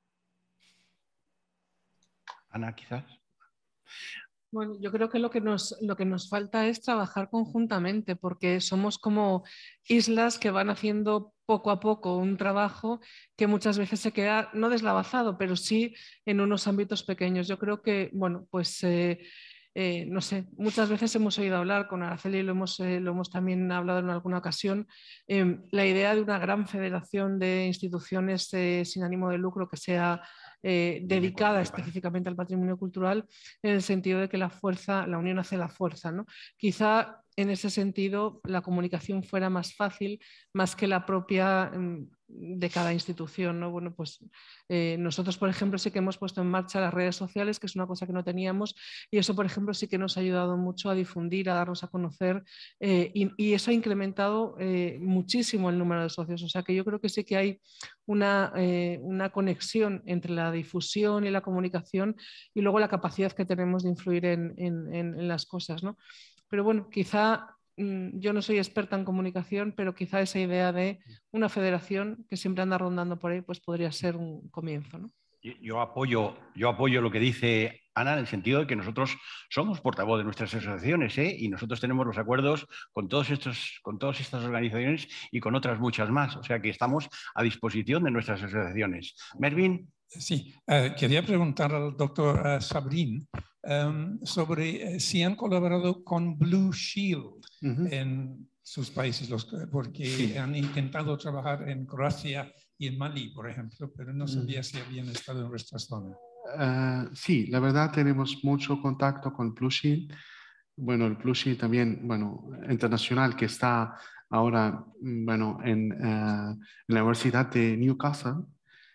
Ana, quizás. Bueno, yo creo que lo que nos, lo que nos falta es trabajar conjuntamente, porque somos como islas que van haciendo poco a poco un trabajo que muchas veces se queda no deslavazado, pero sí en unos ámbitos pequeños. Yo creo que, bueno, pues eh, eh, no sé, muchas veces hemos oído hablar con Araceli, lo hemos, eh, lo hemos también hablado en alguna ocasión, eh, la idea de una gran federación de instituciones eh, sin ánimo de lucro que sea eh, dedicada específicamente al patrimonio cultural, en el sentido de que la fuerza, la unión hace la fuerza, ¿no? Quizá en ese sentido la comunicación fuera más fácil, más que la propia de cada institución, ¿no? Bueno, pues eh, nosotros, por ejemplo, sí que hemos puesto en marcha las redes sociales, que es una cosa que no teníamos, y eso, por ejemplo, sí que nos ha ayudado mucho a difundir, a darnos a conocer, eh, y, y eso ha incrementado eh, muchísimo el número de socios. O sea que yo creo que sí que hay una, eh, una conexión entre la difusión y la comunicación y luego la capacidad que tenemos de influir en, en, en las cosas, ¿no? Pero bueno, quizá yo no soy experta en comunicación, pero quizá esa idea de una federación que siempre anda rondando por ahí, pues podría ser un comienzo, ¿no? Yo apoyo, yo apoyo lo que dice Ana, en el sentido de que nosotros somos portavoz de nuestras asociaciones, ¿eh? Y nosotros tenemos los acuerdos con, todos estos, con todas estas organizaciones y con otras muchas más. O sea que estamos a disposición de nuestras asociaciones. Mervin. Sí, uh, quería preguntar al doctor uh, Sabrin um, sobre uh, si han colaborado con Blue Shield uh-huh. en sus países, los, porque sí. han intentado trabajar en Croacia y en Mali, por ejemplo, pero no sabía uh-huh. si habían estado en nuestra zona. Uh, sí, la verdad tenemos mucho contacto con Blue Shield. Bueno, el Blue Shield también, bueno, internacional, que está ahora, bueno, en, uh, en la Universidad de Newcastle.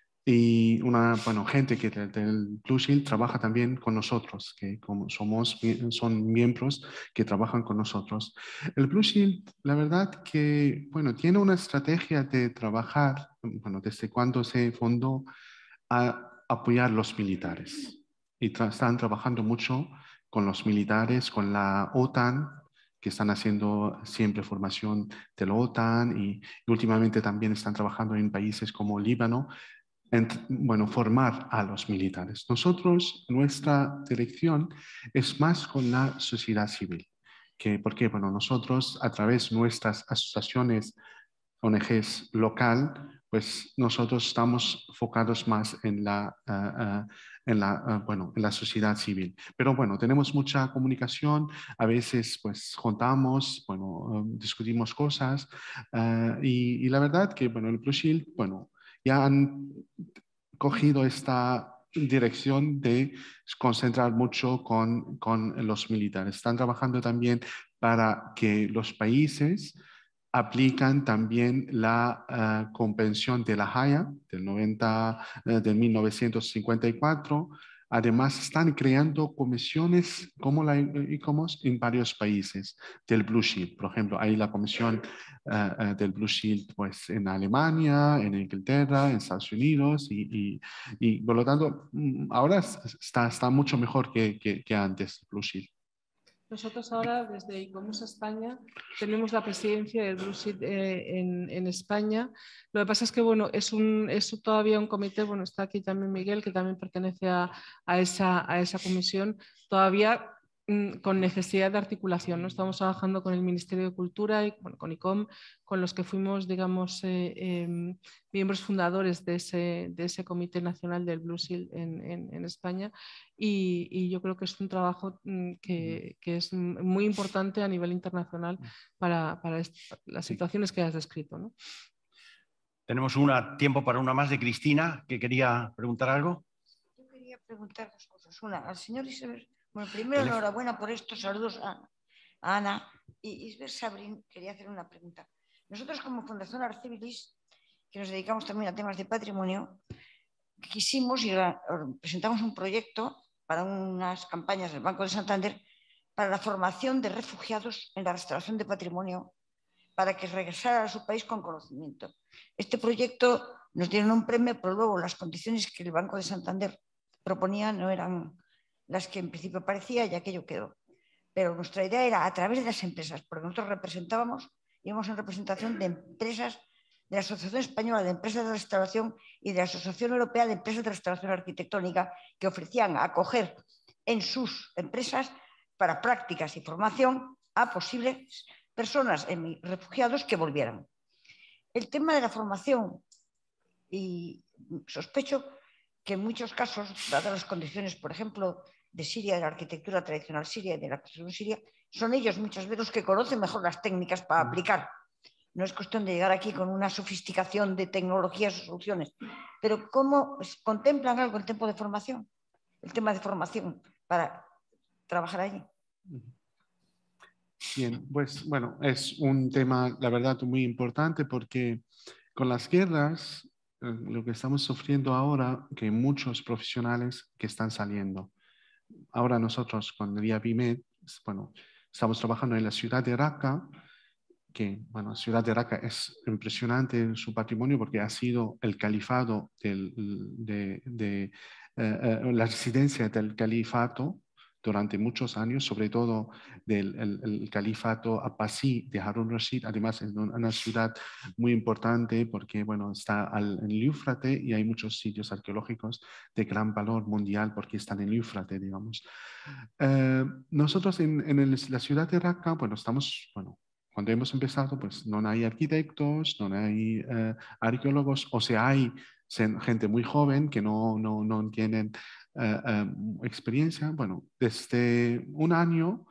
Y una, bueno, gente que del, del Blue Shield trabaja también con nosotros, que como somos, son miembros que trabajan con nosotros. El Blue Shield, la verdad que, bueno, tiene una estrategia de trabajar, bueno, desde cuando se fundó, a apoyar los militares. Y tra están trabajando mucho con los militares, con la OTAN, que están haciendo siempre formación de la OTAN, y, y últimamente también están trabajando en países como Líbano, en, bueno, formar a los militares. Nosotros, nuestra dirección es más con la sociedad civil. Que, porque, bueno, nosotros a través de nuestras asociaciones O N Ges local, pues nosotros estamos enfocados más en la, uh, uh, en, la, uh, bueno, en la sociedad civil. Pero bueno, tenemos mucha comunicación, a veces pues juntamos, bueno, uh, discutimos cosas uh, y, y la verdad que, bueno, el Blue Shield, bueno, ya han cogido esta dirección de concentrar mucho con, con los militares. Están trabajando también para que los países aplican también la uh, Convención de La Haya del, noventa, uh, de mil novecientos cincuenta y cuatro. Además, están creando comisiones como la ICOMOS en varios países del Blue Shield. Por ejemplo, hay la comisión uh, uh, del Blue Shield pues, en Alemania, en Inglaterra, en Estados Unidos y, y, y por lo tanto, ahora está, está mucho mejor que, que, que antes Blue Shield. Nosotros ahora, desde ICOMOS España, tenemos la presidencia del Blue Shield eh, en, en España. Lo que pasa es que, bueno, es, un, es todavía un comité, bueno, está aquí también Miguel, que también pertenece a, a, esa, a esa comisión, todavía mmm, con necesidad de articulación, ¿no? Estamos trabajando con el Ministerio de Cultura y bueno, con ICOM, con los que fuimos, digamos, eh, eh, miembros fundadores de ese, de ese Comité Nacional del Blue Shield en, en, en España. Y, y yo creo que es un trabajo que, que es muy importante a nivel internacional para, para las situaciones que has descrito, ¿no? Tenemos una, tiempo para una más de Cristina, que quería preguntar algo. Yo quería preguntar dos cosas. Una, al señor Isabel, bueno, primero enhorabuena por estos saludos a, a Ana. Y Isabel Sabrin, quería hacer una pregunta. Nosotros como Fundación Arcivilis, que nos dedicamos también a temas de patrimonio, quisimos y presentamos un proyecto para unas campañas del Banco de Santander para la formación de refugiados en la restauración de patrimonio para que regresaran a su país con conocimiento. Este proyecto nos dieron un premio, pero luego las condiciones que el Banco de Santander proponía no eran las que en principio parecía y aquello quedó. Pero nuestra idea era a través de las empresas, porque nosotros representábamos, íbamos en representación de empresas, de la Asociación Española de Empresas de Restauración y de la Asociación Europea de Empresas de Restauración Arquitectónica, que ofrecían acoger en sus empresas para prácticas y formación a posibles personas, refugiados que volvieran. El tema de la formación, y sospecho que en muchos casos, dadas las condiciones, por ejemplo, de Siria, de la arquitectura tradicional siria y de la construcción siria, son ellos muchas veces los que conocen mejor las técnicas para aplicar no es cuestión de llegar aquí con una sofisticación de tecnologías o soluciones, pero ¿cómo contemplan algo el tiempo de formación? El tema de formación para trabajar allí. Bien, pues bueno, es un tema, la verdad, muy importante porque con las guerras, eh, lo que estamos sufriendo ahora, que muchos profesionales que están saliendo. Ahora nosotros con el I A B I M E D, bueno, estamos trabajando en la ciudad de Raqqa, que, bueno, la ciudad de Raqqa es impresionante en su patrimonio porque ha sido el califado, del, de, de eh, eh, la residencia del califato durante muchos años, sobre todo del el, el califato abbasí de Harun Rashid. Además es una ciudad muy importante porque, bueno, está al, en el Éufrates y hay muchos sitios arqueológicos de gran valor mundial porque están en el Éufrates, digamos. Eh, nosotros en, en el, la ciudad de Raqqa, bueno, estamos, bueno, cuando hemos empezado, pues no hay arquitectos, no hay eh, arqueólogos, o sea, hay gente muy joven que no, no, no tienen eh, eh, experiencia. Bueno, desde un año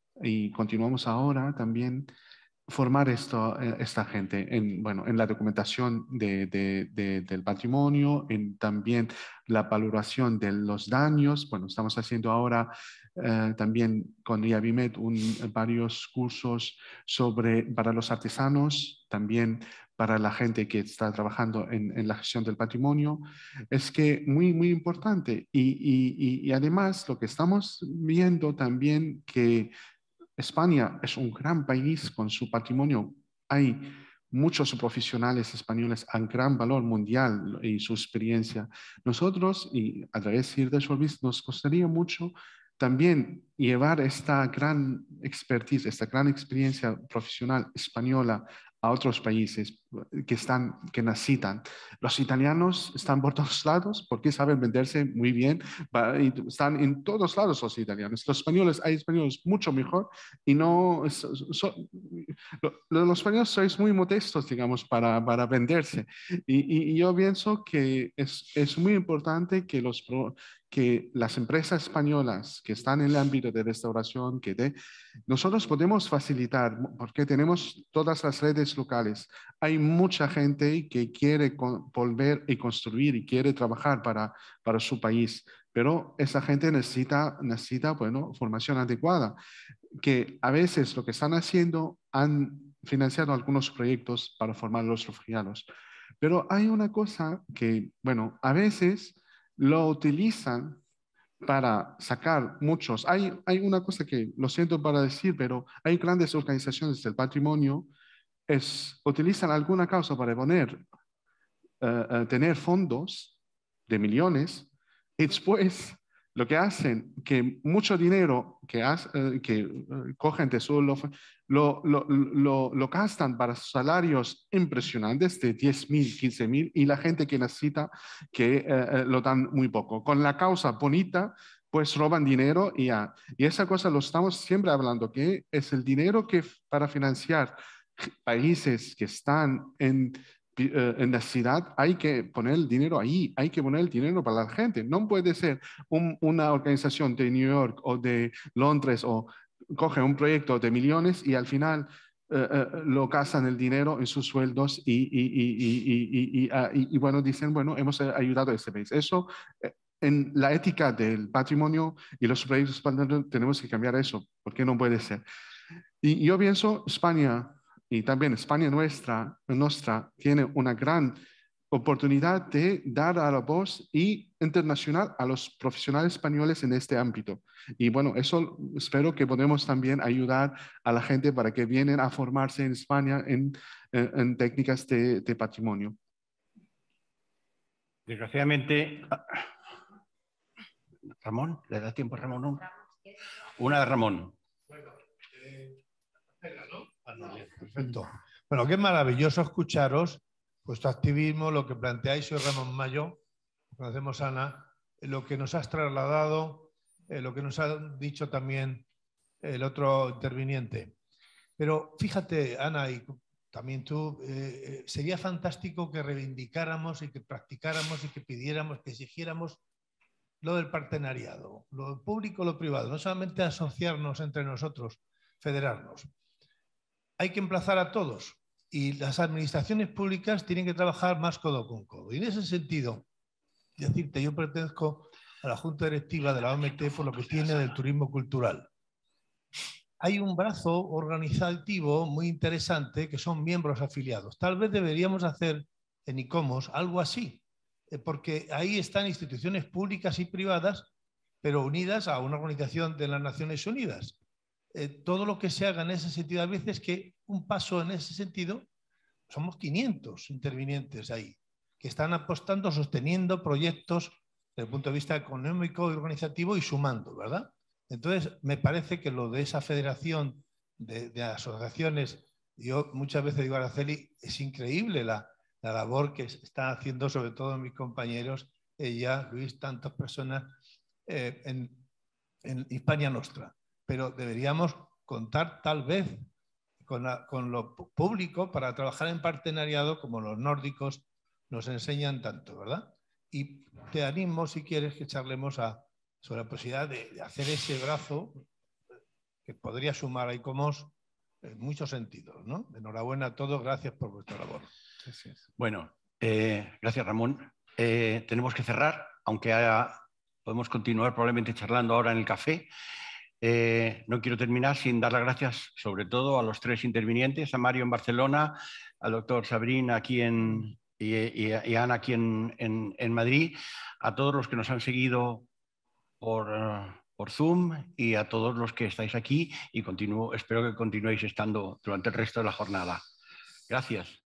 y continuamos ahora también formar esto, eh, esta gente en, bueno, en la documentación de, de, de, del patrimonio, en también la valoración de los daños. Bueno, estamos haciendo ahora eh, también con I A B I M E D un, varios cursos sobre, para los artesanos, también para la gente que está trabajando en, en la gestión del patrimonio. Es que muy, muy importante. Y, y, y además lo que estamos viendo también que España es un gran país con su patrimonio. Hay muchos profesionales españoles a gran valor mundial y su experiencia. Nosotros, y a través de Heritage for Business, nos costaría mucho también llevar esta gran expertise, esta gran experiencia profesional española a otros países que, están, que necesitan. Los italianos están por todos lados porque saben venderse muy bien. Están en todos lados los italianos. Los españoles, hay españoles mucho mejor y no... So, so, los españoles sois muy modestos, digamos, para, para venderse. Y, y, y yo pienso que es, es muy importante que los... que las empresas españolas que están en el ámbito de restauración, que de, nosotros podemos facilitar, porque tenemos todas las redes locales. Hay mucha gente que quiere volver y construir y quiere trabajar para, para su país, pero esa gente necesita, necesita, bueno, formación adecuada, que a veces lo que están haciendo, han financiado algunos proyectos para formar a los refugiados. Pero hay una cosa que, bueno, a veces lo utilizan para sacar muchos. Hay, hay una cosa que lo siento para decir, pero hay grandes organizaciones del patrimonio es, utilizan alguna causa para poner, uh, uh, tener fondos de millones y después lo que hacen, que mucho dinero que, hace, uh, que uh, cogen de su lo, lo, lo, lo, lo gastan para salarios impresionantes de diez mil, quince mil y la gente que necesita que uh, lo dan muy poco. Con la causa bonita, pues roban dinero y ya. Y esa cosa lo estamos siempre hablando, que es el dinero que para financiar países que están en, en necesidad, hay que poner el dinero ahí, hay que poner el dinero para la gente. No puede ser un, una organización de New York o de Londres o coge un proyecto de millones y al final uh, uh, lo gastan el dinero en sus sueldos y, y, y, y, y, y, y, y bueno, dicen, bueno, hemos ayudado a este país. Eso, en la ética del patrimonio y los proyectos tenemos que cambiar eso, porque no puede ser. Y yo pienso, España y también España nuestra, nuestra tiene una gran oportunidad de dar a la voz y internacional a los profesionales españoles en este ámbito. Y bueno, eso espero que podamos también ayudar a la gente para que vienen a formarse en España en, en, en técnicas de, de patrimonio. Desgraciadamente, Ramón, ¿le da tiempo a Ramón? ¿No? Una de Ramón. Bueno, eh, ¿no? Perfecto. Bueno, qué maravilloso escucharos vuestro activismo, lo que planteáis. Soy Ramón Mayo, conocemos a Ana, lo que nos has trasladado, eh, lo que nos ha dicho también el otro interviniente. Pero fíjate, Ana, y también tú, eh, sería fantástico que reivindicáramos y que practicáramos y que pidiéramos, que exigiéramos lo del partenariado, lo público, lo privado, no solamente asociarnos entre nosotros, federarnos. Hay que emplazar a todos y las administraciones públicas tienen que trabajar más codo con codo. Y en ese sentido, decirte, yo pertenezco a la Junta Directiva de la O M T por lo que tiene del turismo cultural. Hay un brazo organizativo muy interesante que son miembros afiliados. Tal vez deberíamos hacer en ICOMOS algo así, porque ahí están instituciones públicas y privadas, pero unidas a una organización de las Naciones Unidas. Eh, todo lo que se haga en ese sentido, a veces que un paso en ese sentido, somos quinientos intervinientes ahí, que están apostando, sosteniendo proyectos desde el punto de vista económico y organizativo y sumando, ¿verdad? Entonces, me parece que lo de esa federación de, de asociaciones, yo muchas veces digo a Araceli, es increíble la, la labor que están haciendo, sobre todo mis compañeros, ella, Luis, tantas personas eh, en, en Hispania Nostra. Pero deberíamos contar tal vez con, la, con lo público para trabajar en partenariado como los nórdicos nos enseñan tanto, ¿verdad? Y te animo, si quieres, que charlemos a, sobre la posibilidad de, de hacer ese brazo que podría sumar a ICOMOS en muchos sentidos, ¿no? Enhorabuena a todos, gracias por vuestra labor. Gracias. Bueno, eh, gracias Ramón. Eh, tenemos que cerrar, aunque haya, podemos continuar probablemente charlando ahora en el café. Eh, no quiero terminar sin dar las gracias sobre todo a los tres intervinientes, a Mario en Barcelona, al doctor Sabrín aquí en, y, y, y a Ana aquí en, en, en Madrid, a todos los que nos han seguido por, uh, por Zoom y a todos los que estáis aquí y continúo, espero que continuéis estando durante el resto de la jornada. Gracias.